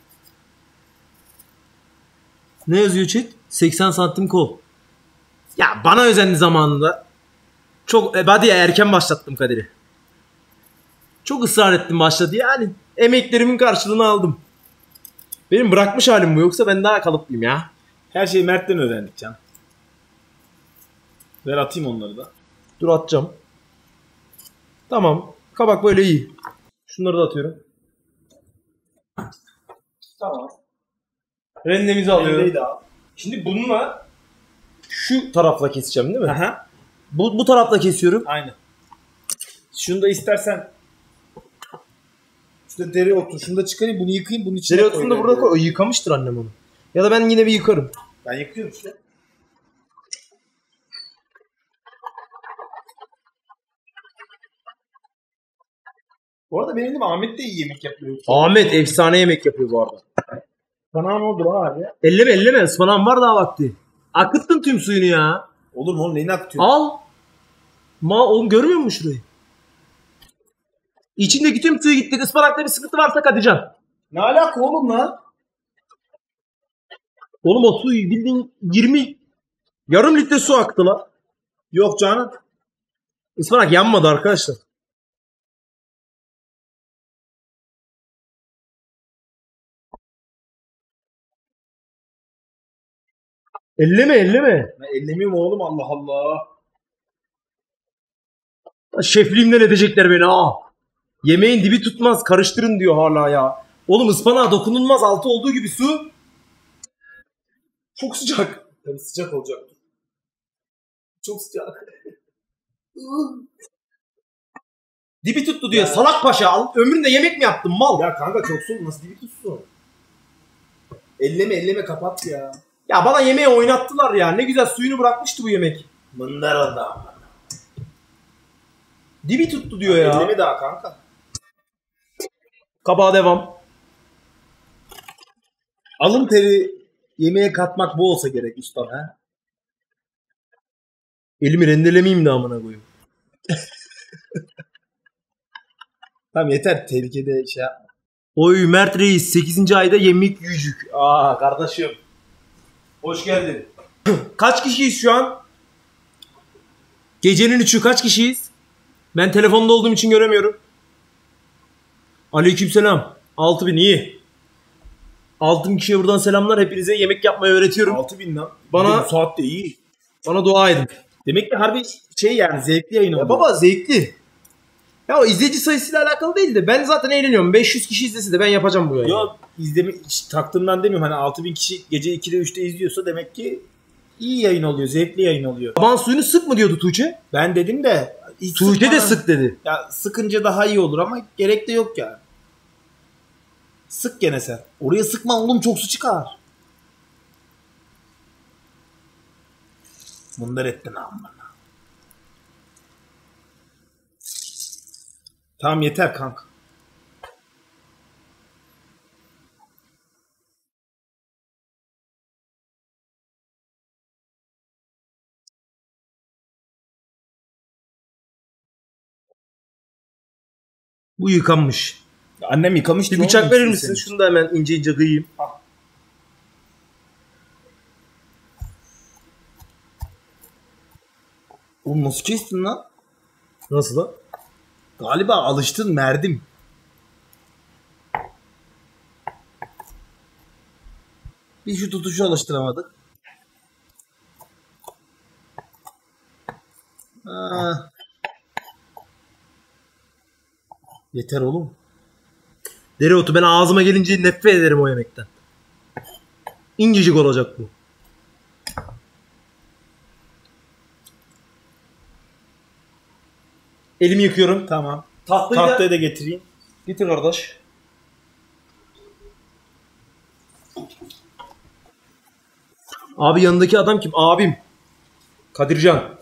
Ne yazıyor chat? 80 santim kol. Ya bana özendi zamanında. Çok hadi ya erken başlattım Kadir'i. Çok ısrar ettim başladı yani. Emeklerimin karşılığını aldım. Benim bırakmış halim bu yoksa ben daha kalıplıyım ya. Her şeyi Mert'ten öğrendik can. Ver atayım onları da. Dur atacağım. Tamam. Kabak böyle iyi. Şunları da atıyorum. Tamam. Rendemizi alıyorum. Rendeyi de al. Şimdi bununla şu tarafla keseceğim değil mi? Aha. Bu tarafla kesiyorum. Aynen. Şunu da istersen şurada deri otur. Şunu da çıkarayım. Bunu yıkayayım. Bunun içine Dereotunu da burada koy. O yıkamıştır annem onu. Ya da ben yine bir yıkarım. Ben yıkıyorum işte. Bu arada benim de Ahmet de iyi yemek yapıyor. Ahmet efsane yemek yapıyor bu arada. Bana ne oldu lan abi? Elleme ıspanağım var daha vakti. Akıttın tüm suyunu ya. Olur mu oğlum? Neyini akıtıyorsun? Al. Oğlum görmüyor musun şurayı? İçindeki tüm suyu gitti. Ispanakta bir sıkıntı varsa Kadircan. Ne alaka oğlum lan? Oğlum o suyu bildiğin yarım litre su aktı la. Yok canım. Ispanak yanmadı arkadaşlar. Elleme. Ben ellemiyorum oğlum Allah Allah. Şefliğimden edecekler beni ha. Yemeğin dibi tutmaz karıştırın diyor hala ya. Oğlum ıspanağa dokunulmaz altı olduğu gibi su. Çok sıcak. Tabii sıcak olacak. Çok sıcak. Dibi tuttu diyor. Salak paşa al. Ömründe yemek mi yaptın mal? Ya kanka çok soğuk nasıl dibi tutsun? Elleme kapat ya. Ya bana yemeği oynattılar ya. Ne güzel suyunu bırakmıştı bu yemek. Mındar oldu ama. Dibi tuttu diyor ya. Elleme daha kanka. Kabağa devam. Alın teri yemeğe katmak bu olsa gerek ustam ha. Elimi rendelemeyeyim de amına koyayım. Tamam yeter tehlikede şey yapma. Oy Mert Reis 8. ayda yemek yücük. Aa kardeşim. Hoş geldin. Kaç kişiyiz şu an? Gecenin 3'ü kaç kişiyiz? Ben telefonda olduğum için göremiyorum. Aleykümselam. 6000 iyi. 6000 kişiye buradan selamlar. Hepinize yemek yapmayı öğretiyorum. 6000 lan. Bana- bu saatte iyi. Bana dua edin. Demek ki harbi şey yani zevkli yayın oldu. Ya baba zevkli. Ya o izleyici sayısıyla alakalı değil de ben zaten eğleniyorum. 500 kişi izlese de ben yapacağım bu yayını. Yok izleme hiç taktığımdan demiyorum. Hani 6000 kişi gece 2'de 3'te izliyorsa demek ki iyi yayın oluyor. Zevkli yayın oluyor. Taban suyunu sık mı diyordu Tuğçe? Ben dedim de hiç Tuğçe de sıkmadan- sık dedi. Ya sıkınca daha iyi olur ama gerek de yok yani. Sık gene sen. Oraya sıkma oğlum çok su çıkar. Bunlar ettin amma. Tamam yeter kanka. Bu yıkanmış. Annem yıkamış. Bir bıçak verir misin? Şunu da hemen ince ince kıyayım. Oğlum nasıl kestin lan? Nasıl lan? Galiba alıştın merdim. Bir şu tutuşu alıştıramadık. Ha. Yeter oğlum. Dereotu ben ağzıma gelince nefret ederim o yemekten. İncecik olacak bu. Elimi yıkıyorum. Tamam. Tahtayı Da getireyim. getir kardeş. Abi yanındaki adam kim? Abim. Kadircan.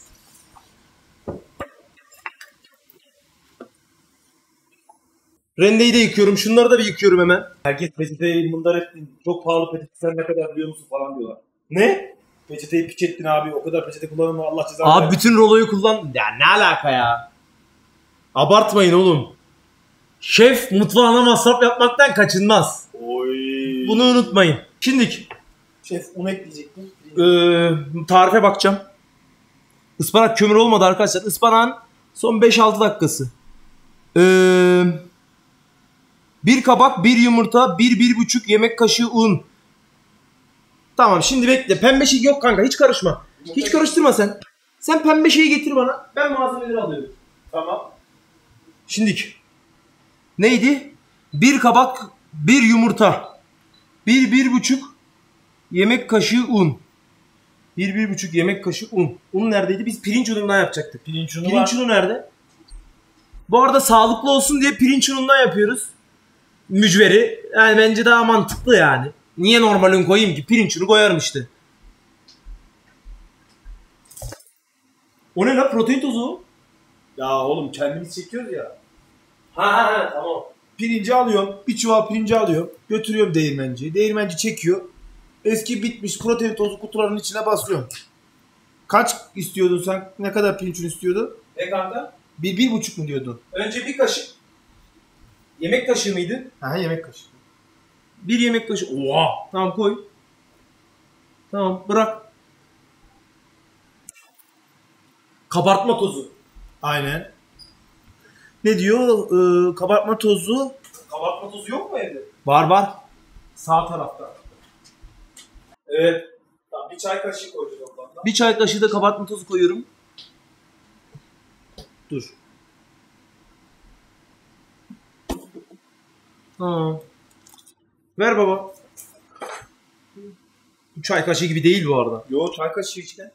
Rendeyi de yıkıyorum. Şunları da bir yıkıyorum hemen. Herkes peçeteyi mındar ettin. Çok pahalı peçete sen ne kadar biliyor musun falan diyorlar. Ne? Peçeteyi piç ettin abi. O kadar peçete kullanma Allah cezanı Abi versin. bütün roloyu kullan. Ya ne alaka ya? Abartmayın oğlum. Şef mutfağına masraf yapmaktan kaçınmaz. Oy. Bunu unutmayın. Şimdilik Şef un ekleyecektim. tarife bakacağım. Ispanak kömür olmadı arkadaşlar. Ispanağın son 5-6 dakikası. Bir kabak, bir yumurta, 1-1,5 yemek kaşığı un. Tamam şimdi bekle. Pembe şey yok kanka hiç karışma. Hiç karıştırma sen. Sen pembe şeyi getir bana. Ben malzemeleri alıyorum. Tamam. Şimdilik. Neydi? Bir kabak, bir yumurta. 1-1,5 yemek kaşığı un. 1-1,5 yemek kaşığı un. Un neredeydi? Biz pirinç unundan yapacaktık. Pirinç unu Pirinç unu nerede? Bu arada sağlıklı olsun diye pirinç unundan yapıyoruz. Mücveri. Yani bence daha mantıklı yani. Niye normal un koyayım ki? Pirinç unu koyarım işte. O ne lan? Protein tozu o. Ya oğlum kendimiz çekiyoruz ya. Ha tamam. Pirinci alıyorum. Bir çuval pirinci alıyorum. Götürüyorum değirmenciye. Değirmenci çekiyor. Eski bitmiş protein tozu kutuların içine basıyorum. Kaç istiyordun sen? Ne kadar pirinç unu istiyordun? Ne kanka? 1-1,5 mu diyordun? Önce bir kaşık. Yemek kaşığı mıydı? Ha yemek kaşığı. Bir yemek kaşığı. Oha. Tamam koy. Tamam bırak. Kabartma tozu. Aynen. Ne diyor? Kabartma tozu. Kabartma tozu yok mu evde? Var. Sağ tarafta. Evet. Tamam, bir çay kaşığı koyacağız toplamda. Bir çay kaşığı da kabartma tozu koyuyorum. Dur. Tamam. Ver baba. Bu çay kaşığı gibi değil bu arada. Yo çay kaşığı işte.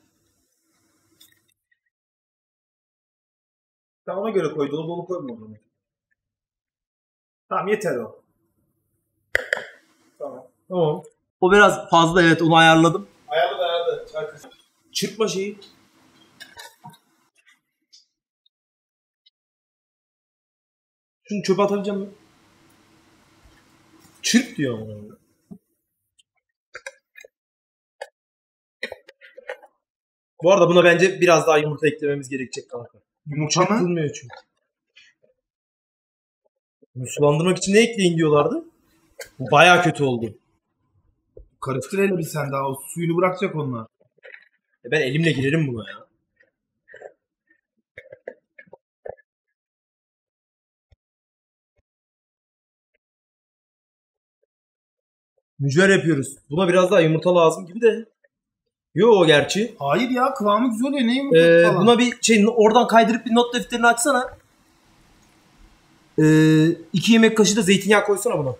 Sen ona göre koy. Dolu dolu koyma o zaman. Tamam yeter o. Tamam. Tamam. O biraz fazla evet onu ayarladım. Ayarlı. Çay kaşığı. Çırpma şeyi. Şunu çöpe atabileceğim mi? Çırp diyor ama. Bu arada buna bence biraz daha yumurta eklememiz gerekecek kanka. Yumurta mı? Çırpılmıyor çünkü. Sulandırmak için ne ekleyin diyorlardı. Bu bayağı kötü oldu. Karıştır hele bir sen daha. O suyunu bırakacak onlar. Ben elimle girerim buna ya. Mücver yapıyoruz. Buna biraz daha yumurta lazım gibi de. Yo gerçi. Hayır ya kıvamı güzel oluyor. Ne yumurta falan? Buna bir şey oradan kaydırıp bir not defterini açsana. 2 yemek kaşığı da zeytinyağı koysana buna.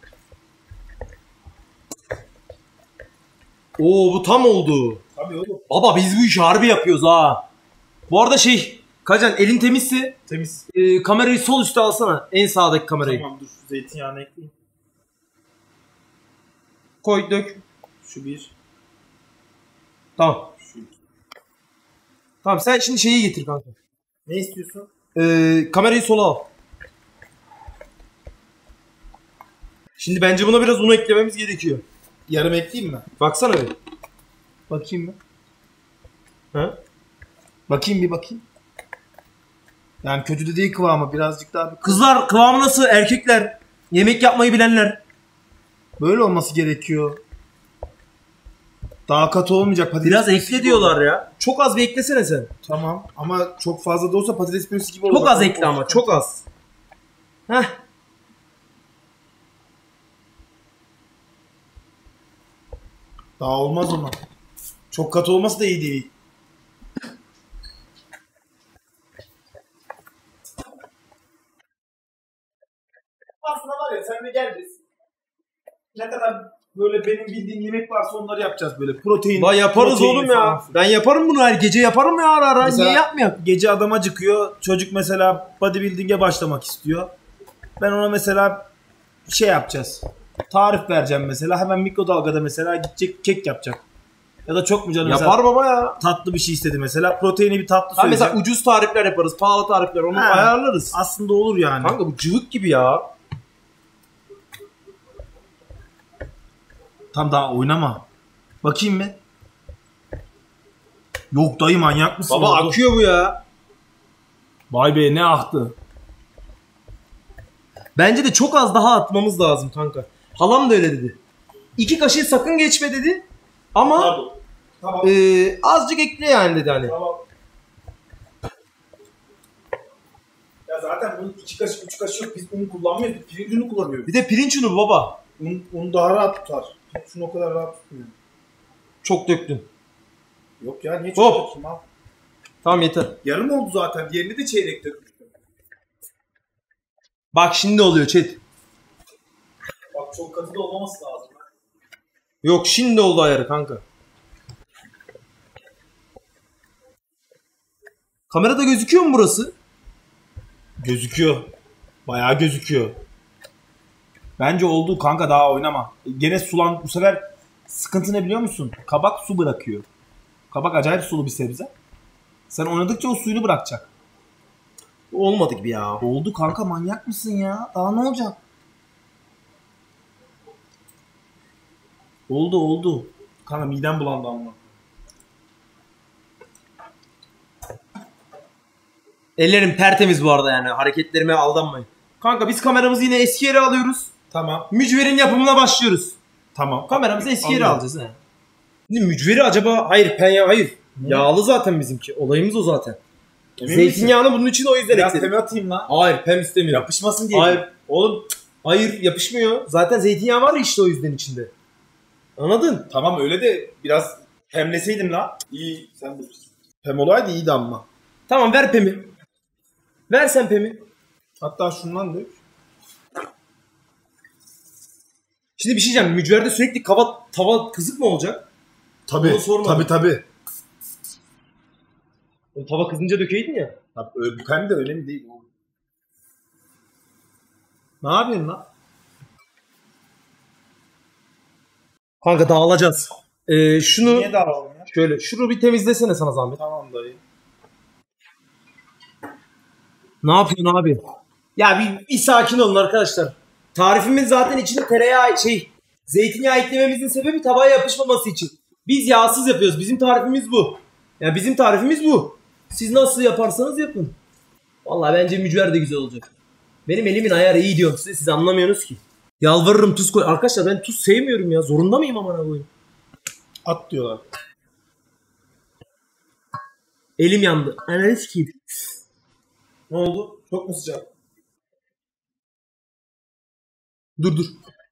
Oo bu tam oldu. Tabii oğlum. Baba biz bu işi harbi yapıyoruz ha. Bu arada Kacan elin temizse Temiz. kamerayı sol üstte alsana. En sağdaki kamerayı. Tamam dur zeytinyağını ekleyeyim. Koy dök. Şu bir. Tamam. Şu iki. Tamam sen şimdi şeyi getir kanka. Ne istiyorsun? Kamerayı sola al. Şimdi bence buna biraz un eklememiz gerekiyor. Yarım ekleyeyim mi? Baksana bir. Bakayım mı? Ha? Bakayım bir bakayım. Yani kötü de değil kıvamı. Birazcık daha Kızlar kıvamı nasıl? Erkekler. Yemek yapmayı bilenler. böyle olması gerekiyor. Daha katı olmayacak. Patates Biraz püresi ekle gibi diyorlar olur. ya. Çok az bir eklesene sen. Tamam ama çok fazla da olsa patates püresi gibi olur. Çok az ekle ama çok az. Heh. Daha olmaz ama. Çok katı olması da iyi değil. Aslında var ya sen de gel biz. Ne kadar böyle benim bildiğim yemek varsa onları yapacağız böyle. Protein. Vay yaparız proteinli oğlum falan ya. filan. Ben yaparım bunu her gece yaparım ya ara ara. Mesela- Niye yapmayalım? Gece adam acıkıyor. Çocuk mesela bodybuilding'e başlamak istiyor. Ben ona mesela şey yapacağız. Tarif vereceğim mesela. Hemen mikrodalgada mesela gidecek kek yapacak. Ya da çok mu canım mesela Yapar baba ya. tatlı bir şey istedi mesela. Proteini bir tatlı Ha söyleyeceğim. mesela ucuz tarifler yaparız, pahalı tarifler onu Ha. ayarlarız. Aslında olur yani. Kanka bu cıvık gibi ya. Tam daha oynama. Bakayım mı? Yok dayı manyak mısın? Baba oldu? akıyor bu ya. Vay be ne aktı. Bence de çok az daha atmamız lazım kanka. Halam da öyle dedi. 2 kaşığı sakın geçme dedi. Ama Pardon. Tamam. azıcık ekle yani dedi hani. Tamam. Ya zaten bunun 2 kaşık 3 kaşık yok. Biz un kullanmıyoruz. Biz pirinç unu kullanıyoruz. Bir de pirinç unu baba. Un daha rahat tutar. Şunu o kadar rahat tutmuyor. Çok döktün. Yok ya niye Hop. çok dökeyim al. Tamam yeter. Yarım oldu zaten. Diğerini de çeyrek dökmüştüm. Bak şimdi oluyor chat. Bak çok katı da olmaması lazım. Yok şimdi oldu ayarı kanka. Kamerada gözüküyor mu burası? Gözüküyor. Bayağı gözüküyor. Bence oldu kanka daha oynama. Gene sulan bu sefer sıkıntı ne biliyor musun? Kabak su bırakıyor. Kabak acayip sulu bir sebze. Sen oynadıkça o suyunu bırakacak. Olmadı gibi ya. Oldu kanka manyak mısın ya? Daha ne olacak? Oldu. Kanka midem bulandı ama. Ellerim tertemiz bu arada yani. Hareketlerime aldanmayın. Kanka biz kameramızı yine eski yere alıyoruz. Tamam. Mücverin yapımına başlıyoruz. Tamam. Kameramızı eski yere Anladım. alacağız he. Şimdi mücveri acaba hayır hayır. Yağlı zaten bizimki. Olayımız o zaten. Emin Zeytinyağını bunun için o yüzden Biraz ekledim. teme atayım lan. Hayır pem istemiyorum. Yapışmasın diye. Hayır. Oğlum hayır yapışmıyor. Zaten zeytinyağı var ya işte o yüzden içinde. Anladın? Tamam öyle de biraz pemleseydim la. İyi sen bilirsin. Pem olaydı iyiydi ama. Tamam ver pemi. Ver sen pemi. Hatta şundan dök. Şimdi bir şey diyeceğim. Mücverde sürekli tava kızık mı olacak? Onu sormadım. Tabii. O tava kızınca dökeydin ya. Pem de önemli değil. Ne yapıyorsun lan? Kanka dağılacağız. Şunu Niye dağılalım ya? şöyle şunu bir temizlesene sana zahmet. Tamam dayı. Ne yapıyorsun abi? Ya bir sakin olun arkadaşlar. Tarifimiz zaten içine tereyağı zeytinyağı eklememizin sebebi tabağa yapışmaması için. Biz yağsız yapıyoruz. Bizim tarifimiz bu. Yani bizim tarifimiz bu. Siz nasıl yaparsanız yapın. Vallahi bence mücver de güzel olacak. Benim elimin ayarı iyi diyorum size. Siz anlamıyorsunuz ki. Yalvarırım tuz koy. Arkadaşlar ben tuz sevmiyorum ya. Zorunda mıyım amına koyayım? At diyorlar. Elim yandı. Analiz ki. Ne oldu? Çok mu sıcak? Dur.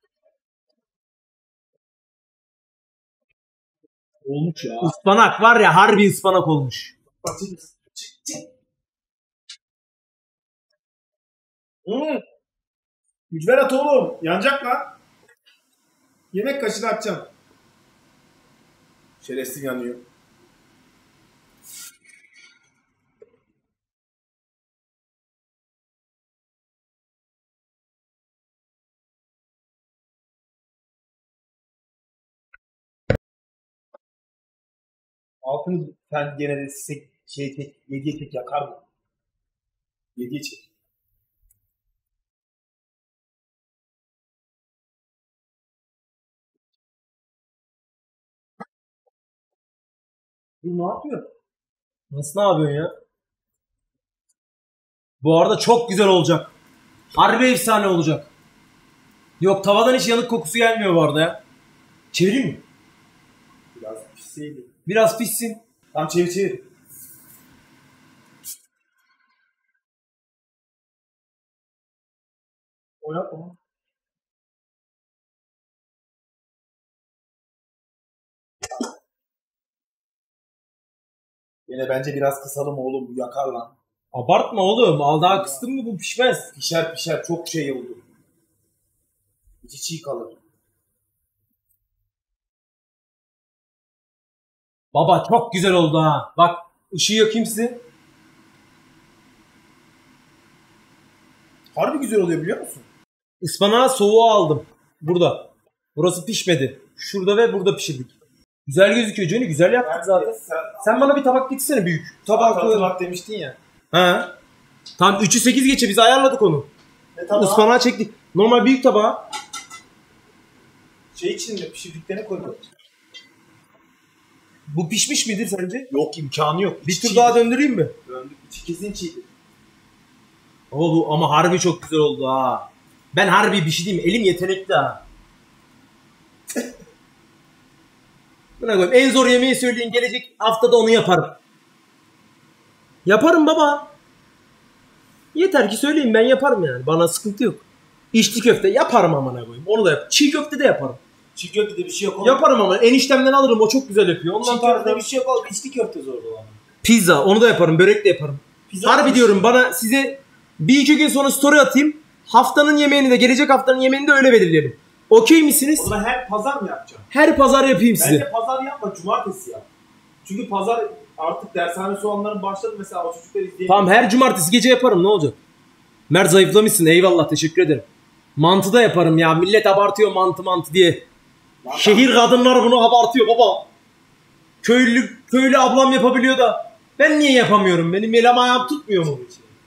Olmuş ya. Ispanak var ya harbi ıspanak olmuş. Mücver at oğlum. Yanacak lan. Yemek kaşığını atacağım. Şerefsiz yanıyor. Altını sen gene de çek, 7'ye çek yakar mı? 7'ye çek. Bu ne yapıyor? Nasıl ne yapıyorsun ya? Bu arada çok güzel olacak. Harbi efsane olacak. Yok tavadan hiç yanık kokusu gelmiyor bu arada ya. Çevireyim mi? Biraz pişseydi. Biraz pişsin. Tamam çevir. Oynat onu. Yine bence biraz kısalım oğlum, bu yakar lan. Abartma oğlum. Al daha kıstın mı bu pişmez. Pişer çok şey oldu. İçi çiğ kalır. Baba çok güzel oldu ha. Bak ışığı yakayım size. Harbi güzel oluyor biliyor musun? Ispanağı soğuğu aldım. Burada. Burası pişmedi. Şurada ve burada pişirdik. Güzel gözüküyor Johnny. Güzel yaptık zaten. Sen bana bir tabak getirsene büyük. Tabak hatırlat demiştin ya. Ha. Tam 3'ü 8 geçe biz ayarladık onu. Tamam. Ispanağı çektik. Normal büyük tabağa. Şey için de pişirdiklerini koyduk. Bu pişmiş midir sence? Yok imkanı yok. Bir tur daha döndüreyim mi? Döndük. İçi kesin çiğdi. Ama harbi çok güzel oldu ha. Ben harbi bir şey diyeyim mi? Elim yetenekli ha. Buna koyayım. En zor yemeği söyleyin. Gelecek haftada onu yaparım. Yaparım baba. Yeter ki söyleyin ben yaparım yani. Bana sıkıntı yok. İçli köfte yaparım amına koyayım. Onu da yap. Çiğ köfte de yaparım. Çiğ köfte de bir şey yok oğlum. Yaparım ama eniştemden alırım. O çok güzel yapıyor. Ondan Çiğ köfte bir şey yok oğlum. İçli köfte zor olan. Pizza onu da yaparım. Börek de yaparım. Harbi diyorum bana size bir iki gün sonra story atayım. Haftanın yemeğini de gelecek haftanın yemeğini de öyle belirleyelim. Okey misiniz? O zaman her pazar mı yapacağım? Her pazar yapayım size. Bence pazar yapma, cumartesi yap. Çünkü pazar artık dershane soğanların başladı mesela, o çocuklar izleyelim. Tamam her cumartesi gece yaparım ne olacak? Mert zayıflamışsın eyvallah teşekkür ederim. Mantı da yaparım ya millet abartıyor mantı diye. Lan Şehir kadınları bunu abartıyor baba. Köylü ablam yapabiliyor da ben niye yapamıyorum? Benim elim ayağım tutmuyor mu?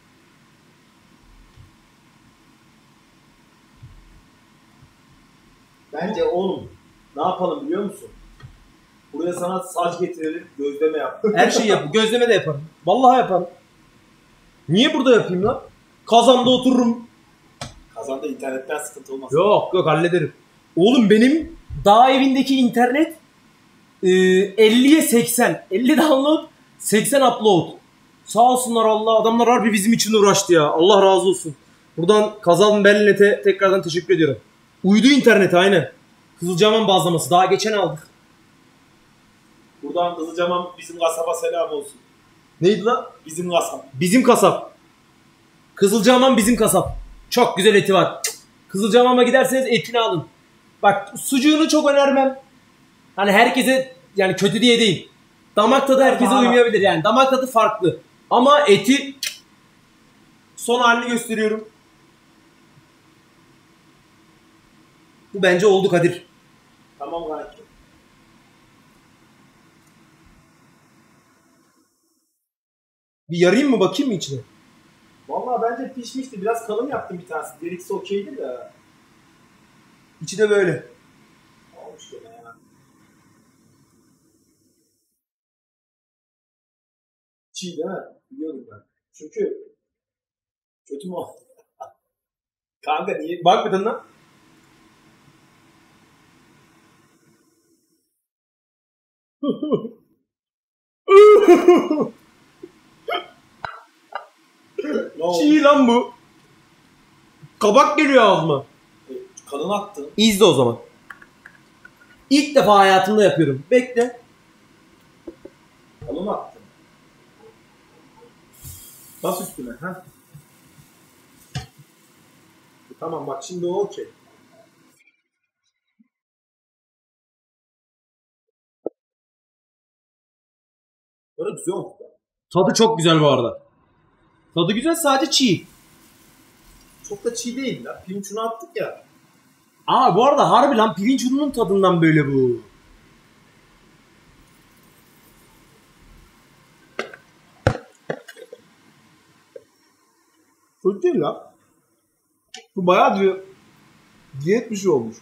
Bence oğlum ne yapalım biliyor musun? Buraya sana saç getirelim, gözleme yap. Her şeyi yaparım. Gözleme de yaparım. Vallahi yaparım. Niye burada yapayım lan? Kazanda otururum. Kazanda internetten sıkıntı olmaz. Yok hallederim. Oğlum benim dağ evindeki internet 50'ye 80. 50 download 80 upload. Sağ olsunlar Allah adamlar harbi bizim için uğraştı ya. Allah razı olsun. Buradan Kazan Bellinet'e tekrardan teşekkür ediyorum. Uydu internet aynen. Kızılcahamam bazlaması daha geçen aldık. Buradan Kızılcahamam bizim kasaba selam olsun. Neydi lan? Bizim kasap. Bizim kasap. Kızılcahamam bizim kasap. Çok güzel eti var. Kızılcahamam'a giderseniz etini alın. Bak sucuğunu çok önermem. Hani herkese yani kötü diye değil. Damak tadı herkese uymayabilir yani. Damak tadı farklı. Ama eti son halini gösteriyorum. Bu bence oldu Kadir. Tamam kanki. Bir yarayım mı bakayım mı içine? Vallahi bence pişmişti. Biraz kalın yaptım bir tanesi. Diğerisi okeydi de. İçi de böyle. Olmuş gene ya. Çiğ değil mi? Biliyordum ben. Çünkü kötü mü oldu? Kanka niye? Bak bir tadına. Ne oldu? Çiğ lan bu. Kabak geliyor ağzıma. Kalın attın. İzle o zaman. İlk defa hayatımda yapıyorum. Bekle. Kalın attın. Bas üstüne. Ha? Tamam bak şimdi o okey. Böyle güzel oldu. Tadı çok güzel bu arada. Tadı güzel, sadece çiğ. Çok da çiğ değil ya. Pirinç unu attık ya. Aa bu arada harbi lan pirinç ununun tadından böyle bu. Kötü değil ya. Bu bayağı diyet bir şey olmuş.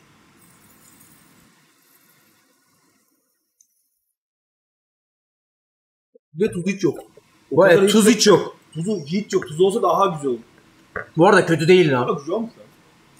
Bir de tuz hiç yok. O kadar Evet, tuz hiç yok. Tuzu hiç yok. Tuz olsa daha güzel olur. Bu arada kötü değil lan. Çok güzel olmuş ya.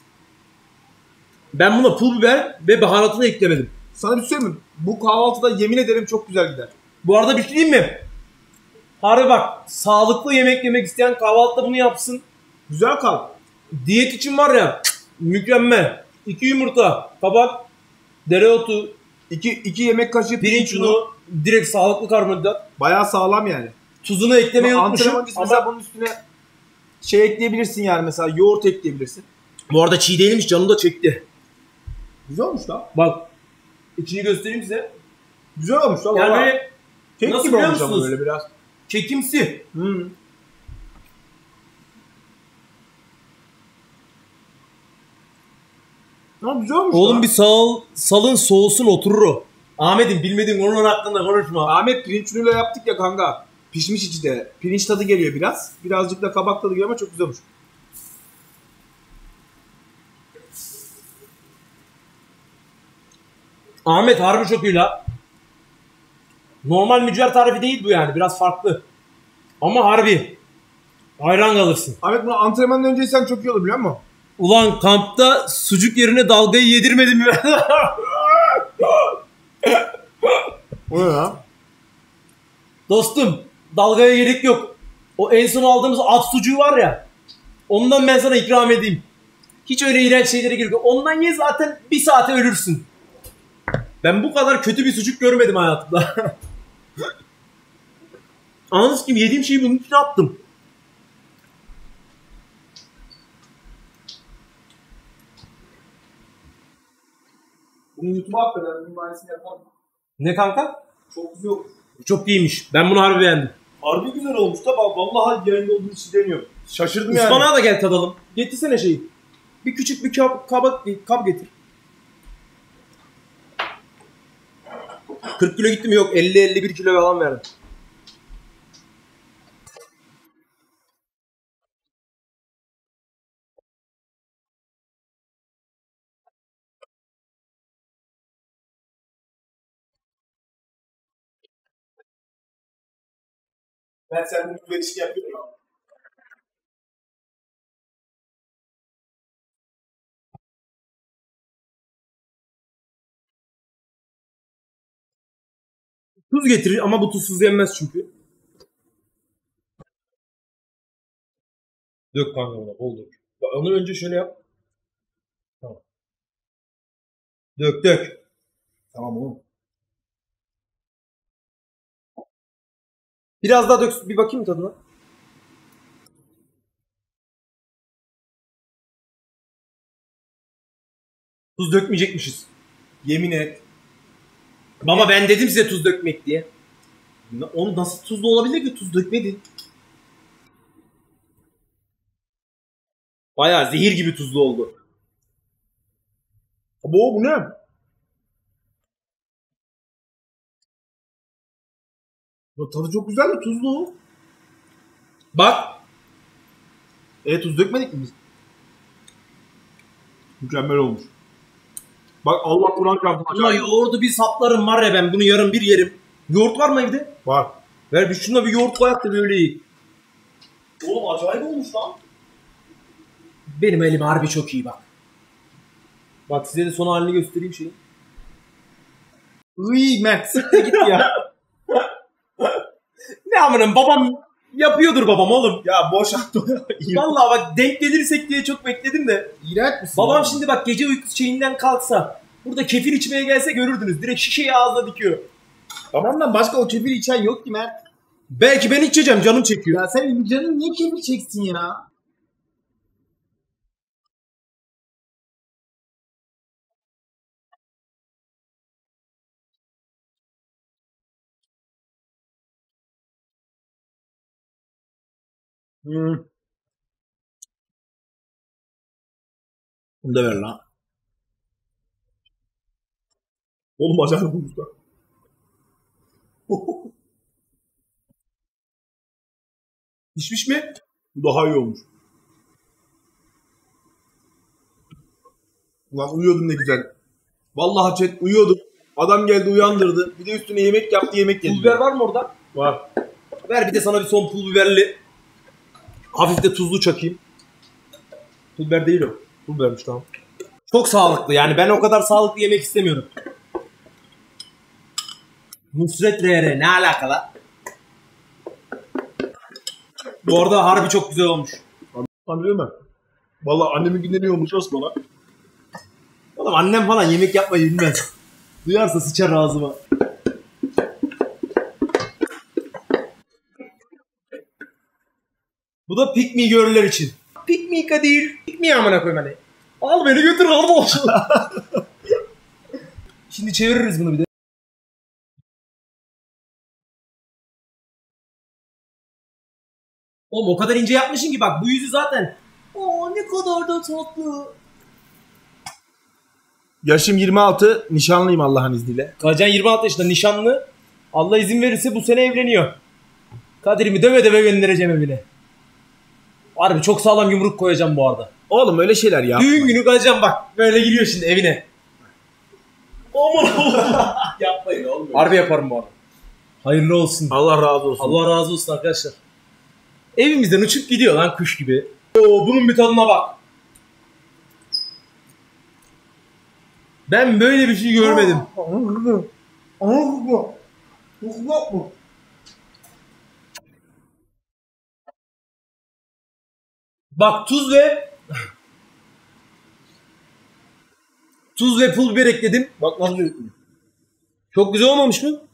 Ben buna pul biber ve baharatını eklemedim. Sana bir şey söyleyeyim mi? Bu kahvaltıda yemin ederim çok güzel gider. Bu arada bir şey diyeyim mi? Harbi bak, sağlıklı yemek yemek isteyen kahvaltıda bunu yapsın. Güzel kal. Diyet için var ya mükemmel. 2 yumurta, kabak, dereotu, 2 yemek kaşığı pirinç unu, direkt sağlıklı karbonhidrat. Bayağı sağlam yani. Tuzunu eklemeyi unutmuşum. Antrenmancısı Ama mesela bunun üstüne şey ekleyebilirsin yani mesela yoğurt ekleyebilirsin. bu arada çiğ değilmiş, canım da çekti. Güzel olmuş lan. Bak içini göstereyim size. Güzel olmuş lan. Yani valla. böyle Kek nasıl gibi biliyor olmuş ama musunuz? böyle biraz. kekimsi. Hı. Ama güzel olmuş Oğlum lan. bir salın soğusun oturur o. Ahmet'im bilmediğin onun hakkında konuşma. Ahmet pirinç unuyla yaptık ya kanka. Pişmiş içi de. Pirinç tadı geliyor biraz. Birazcık da kabak tadı geliyor ama çok güzel olmuş. Ahmet harbi çok iyi la. Normal mücver tarifi değil bu yani, biraz farklı. Ama harbi. Hayran kalırsın. Ahmet bunu antrenmandan önce sen çok iyi olur biliyor musun? Ulan kampta sucuk yerine dalgayı yedirmedim mi? O ne ya? Dostum dalgaya gerek yok. O en son aldığımız at sucuğu var ya. Ondan ben sana ikram edeyim. Hiç öyle iğrenç şeylere gerek yok. Ondan ye zaten bir saate ölürsün. Ben bu kadar kötü bir sucuk görmedim hayatımda. Anladınız ki yediğim şeyi bunun içine attım. Bunu YouTube'a at da ben bunun aynısını yapmam. Ne kanka? Çok güzel olmuş. Çok iyiymiş. Ben bunu harbi beğendim. Harbi güzel olmuş da vallahi yerinde olduğu için demiyorum. Şaşırdım yani. Ispanağa da gel tadalım. Getirsene şeyi. Bir küçük bir kap getir. 40 kilo gitti mi? Yok 50-51 kilo falan verdim. Ben seninle bir ilişki yapıyorum. Tuz getirir ama bu tuzsuz yenmez çünkü. Dök kanka ona, bol dök. Onu önce şöyle yap. Tamam. Dök dök. Tamam oğlum. Biraz daha dök, bir bakayım tadına. Tuz dökmeyecekmişiz. Yemin et. Baba ben dedim size tuz dökmek diye. Onu nasıl tuzlu olabilir ki? Tuz dökmedin. Bayağı zehir gibi tuzlu oldu. Bu ne? Ya tadı çok güzel mi? Tuzlu. Bak. Tuz dökmedik mi biz? Mükemmel olmuş. Bak Allah Kur'an çarptı. Ama yoğurdu bir saplarım var ya, ben bunu yarın bir yerim. Yoğurt var mı evde? Var. Ver bir şuna bir yoğurt koyak da böyle iyi. Oğlum acayip olmuş lan. Benim elim harbi çok iyi bak. Bak size de son halini göstereyim şeyi. Iy Mert siktir git ya. Ne amınım, babam yapıyordur babam oğlum. Ya boş at o ya. Vallahi bak denk gelirsek diye çok bekledim de. İğrenç misin? Babam şimdi bak gece uykusu şeyinden kalksa, burada kefir içmeye gelse görürdünüz. Direkt şişeyi ağzına dikiyor. Babamdan başka o kefir içen yok ki Mert. Belki ben içeceğim, canım çekiyor. Ya sen canın niye kefir çeksin ya? Bunu da ver lan. Oğlum acayip olmuş lan. Pişmiş mi? Bu daha iyi olmuş. Ulan uyuyordum ne güzel. Vallahi chat uyuyordum. Adam geldi uyandırdı. Bir de üstüne yemek yaptı, yemek yedi. Pul biber var mı orada? Var. Ver bir de sana bir son pul biberli. Hafif de tuzlu çakayım. Pul biber değil o. Pul bibermiş tamam. Çok sağlıklı yani ben o kadar sağlıklı yemek istemiyorum. Nusret RR ne alakalı? Bu arada harbi çok güzel olmuş. Anlıyor musun? Vallahi annemin günden iyi olmuş Osman'a. Oğlum annem falan yemek yapmayı bilmez. Duyarsa sıçar ağzıma. Bu da pick me girl'ler için. Pick me Kadir. Pick me amına koyayım hani. Al beni götür kardeş. Şimdi çeviririz bunu bir de. Oğlum o kadar ince yapmışsın ki bak bu yüzü zaten. Oo ne kadar da tatlı. Yaşım 26. Nişanlıyım Allah'ın izniyle. Kacan 26 yaşında nişanlı. Allah izin verirse bu sene evleniyor. Kadir'imi döve döve göndereceğim evine. Harbi çok sağlam yumruk koyacağım bu arada. Oğlum öyle şeyler ya. Düğün günü Kacan bak böyle gidiyor şimdi evine. Aman Allah. Yapmayın oğlum. Harbi yaparım bu arada. Hayırlı olsun. Allah razı olsun. Allah razı olsun arkadaşlar. Evimizden uçup gidiyor lan kuş gibi. Oo bunun bir tadına bak. Ben böyle bir şey görmedim. Bak tuz ve pul biber ekledim. Bak nasıl bir... Çok güzel olmamış mı?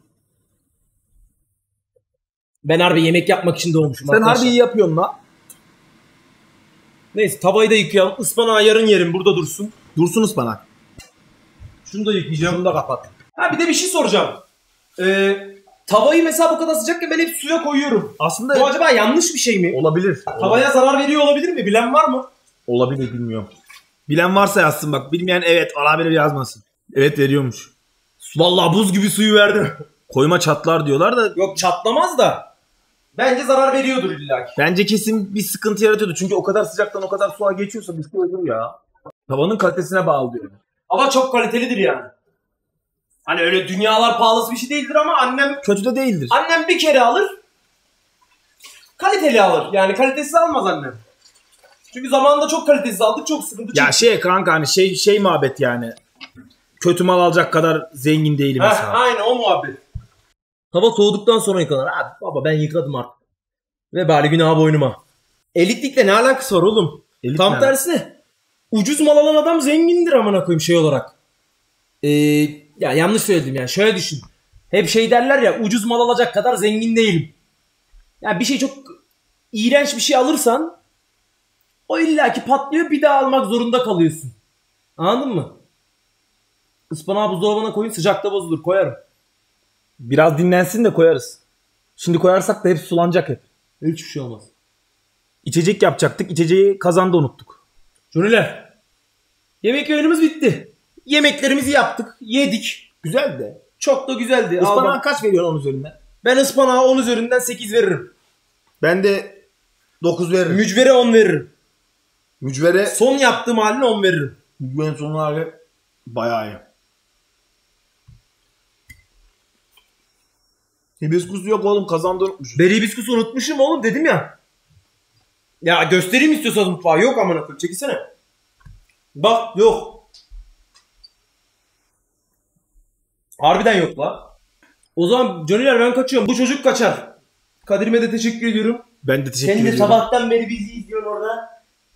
Ben harbi yemek yapmak için doğmuşum Sen arkadaşlar. harbi iyi yapıyorsun la. Neyse tavayı da yıkayalım. Ispanağı yarın yerim burada dursun. Dursun ıspanak. Şunu da yıkayacağım. Bunu da kapat. Ha bir de bir şey soracağım. Tavayı mesela bu kadar sıcakken ben hep suya koyuyorum. Aslında Bu acaba yanlış bir şey mi? olabilir. Tavaya zarar veriyor olabilir mi? Bilen var mı? Olabilir bilmiyorum. Bilen varsa yazsın bak. Bilmeyen evet olabilir yazmasın. Evet veriyormuş. Vallahi buz gibi suyu verdim. Koyma çatlar diyorlar da Yok çatlamaz da. Bence zarar veriyordur illaki. bence kesin bir sıkıntı yaratıyordu. Çünkü o kadar sıcaktan o kadar suya geçiyorsa bir şey olur ya. Tavanın kalitesine bağlı diyor. Ama çok kalitelidir yani. Hani öyle dünyalar pahalısı bir şey değildir ama Kötü de değildir. annem bir kere alır. Kaliteli alır. Yani kalitesiz almaz annem. Çünkü zamanında çok kalitesiz aldık, çok sıkıntı Ya çıktı. şey kanka hani şey muhabbet yani. Kötü mal alacak kadar zengin değilim mesela. Aynen o muhabbet. Hava soğuduktan sonra yıkanır. Abi baba ben yıkadım artık. Ve bari günah boynuma. Elitlikle ne alakası var oğlum? Elit Tam ne? tersine. Ucuz mal alan adam zengindir amına koyayım şey olarak. Ya yanlış söyledim yani şöyle düşün. Hep şey derler ya ucuz mal alacak kadar zengin değilim. Yani bir şey çok iğrenç bir şey alırsan o illaki patlıyor bir daha almak zorunda kalıyorsun. Anladın mı? Ispanağı buzdolabına koyun sıcakta bozulur koyarım. Biraz dinlensin de koyarız. Şimdi koyarsak da hep sulanacak hep. Hiçbir şey olmaz. İçecek yapacaktık. İçeceği kazanda unuttuk. Juniler. Yemek öğünümüz bitti. Yemeklerimizi yaptık. Yedik. Güzel de. Çok da güzeldi. Al Ispanağa bak. kaç veriyorsun 10 üzerinden? Ben ıspanağa 10 üzerinden 8 veririm. Ben de 9 veririm. Mücvere 10 veririm. Mücvere Son yaptığım haline 10 veririm. mücverin sonu hali bayağı iyi. Hibiskusu yok oğlum kazanda unutmuşuz. Beri hibiskusu unutmuşum oğlum dedim ya. Ya göstereyim istiyorsanız mutfağı. Yok amına koyayım çekilsene. Bak yok. Harbiden yok la. O zaman Johnny'ler ben kaçıyorum. Bu çocuk kaçar. Kadir'ime de teşekkür ediyorum. Ben de teşekkür Sen de ediyorum. sabahtan beri bizi izliyorsun orada.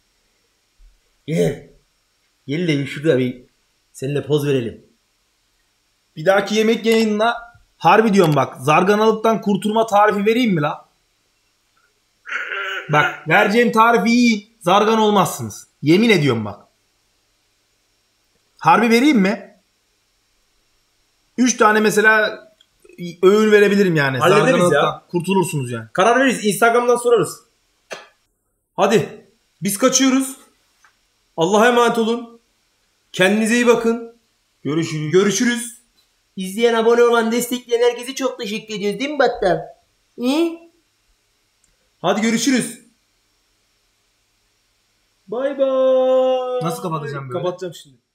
Gel. Gel de şurada bir seninle poz verelim. Bir dahaki yemek yayınına harbi diyorum bak. Zarganalıktan kurtulma tarifi vereyim mi la? Bak vereceğim tarifi yiyin. Zargan olmazsınız. Yemin ediyorum bak. Harbi vereyim mi? 3 tane mesela öğün verebilirim yani. Hallederiz Zarganalıktan ya. kurtulursunuz yani. Karar veririz. Instagram'dan sorarız. Hadi biz kaçıyoruz. Allah'a emanet olun. Kendinize iyi bakın. Görüşürüz. İzleyen, abone olan, destekleyen herkese çok teşekkür ediyoruz değil mi Battal? İyi. Hadi görüşürüz. Bay bay. Nasıl kapatacağım böyle? Kapatacağım şimdi.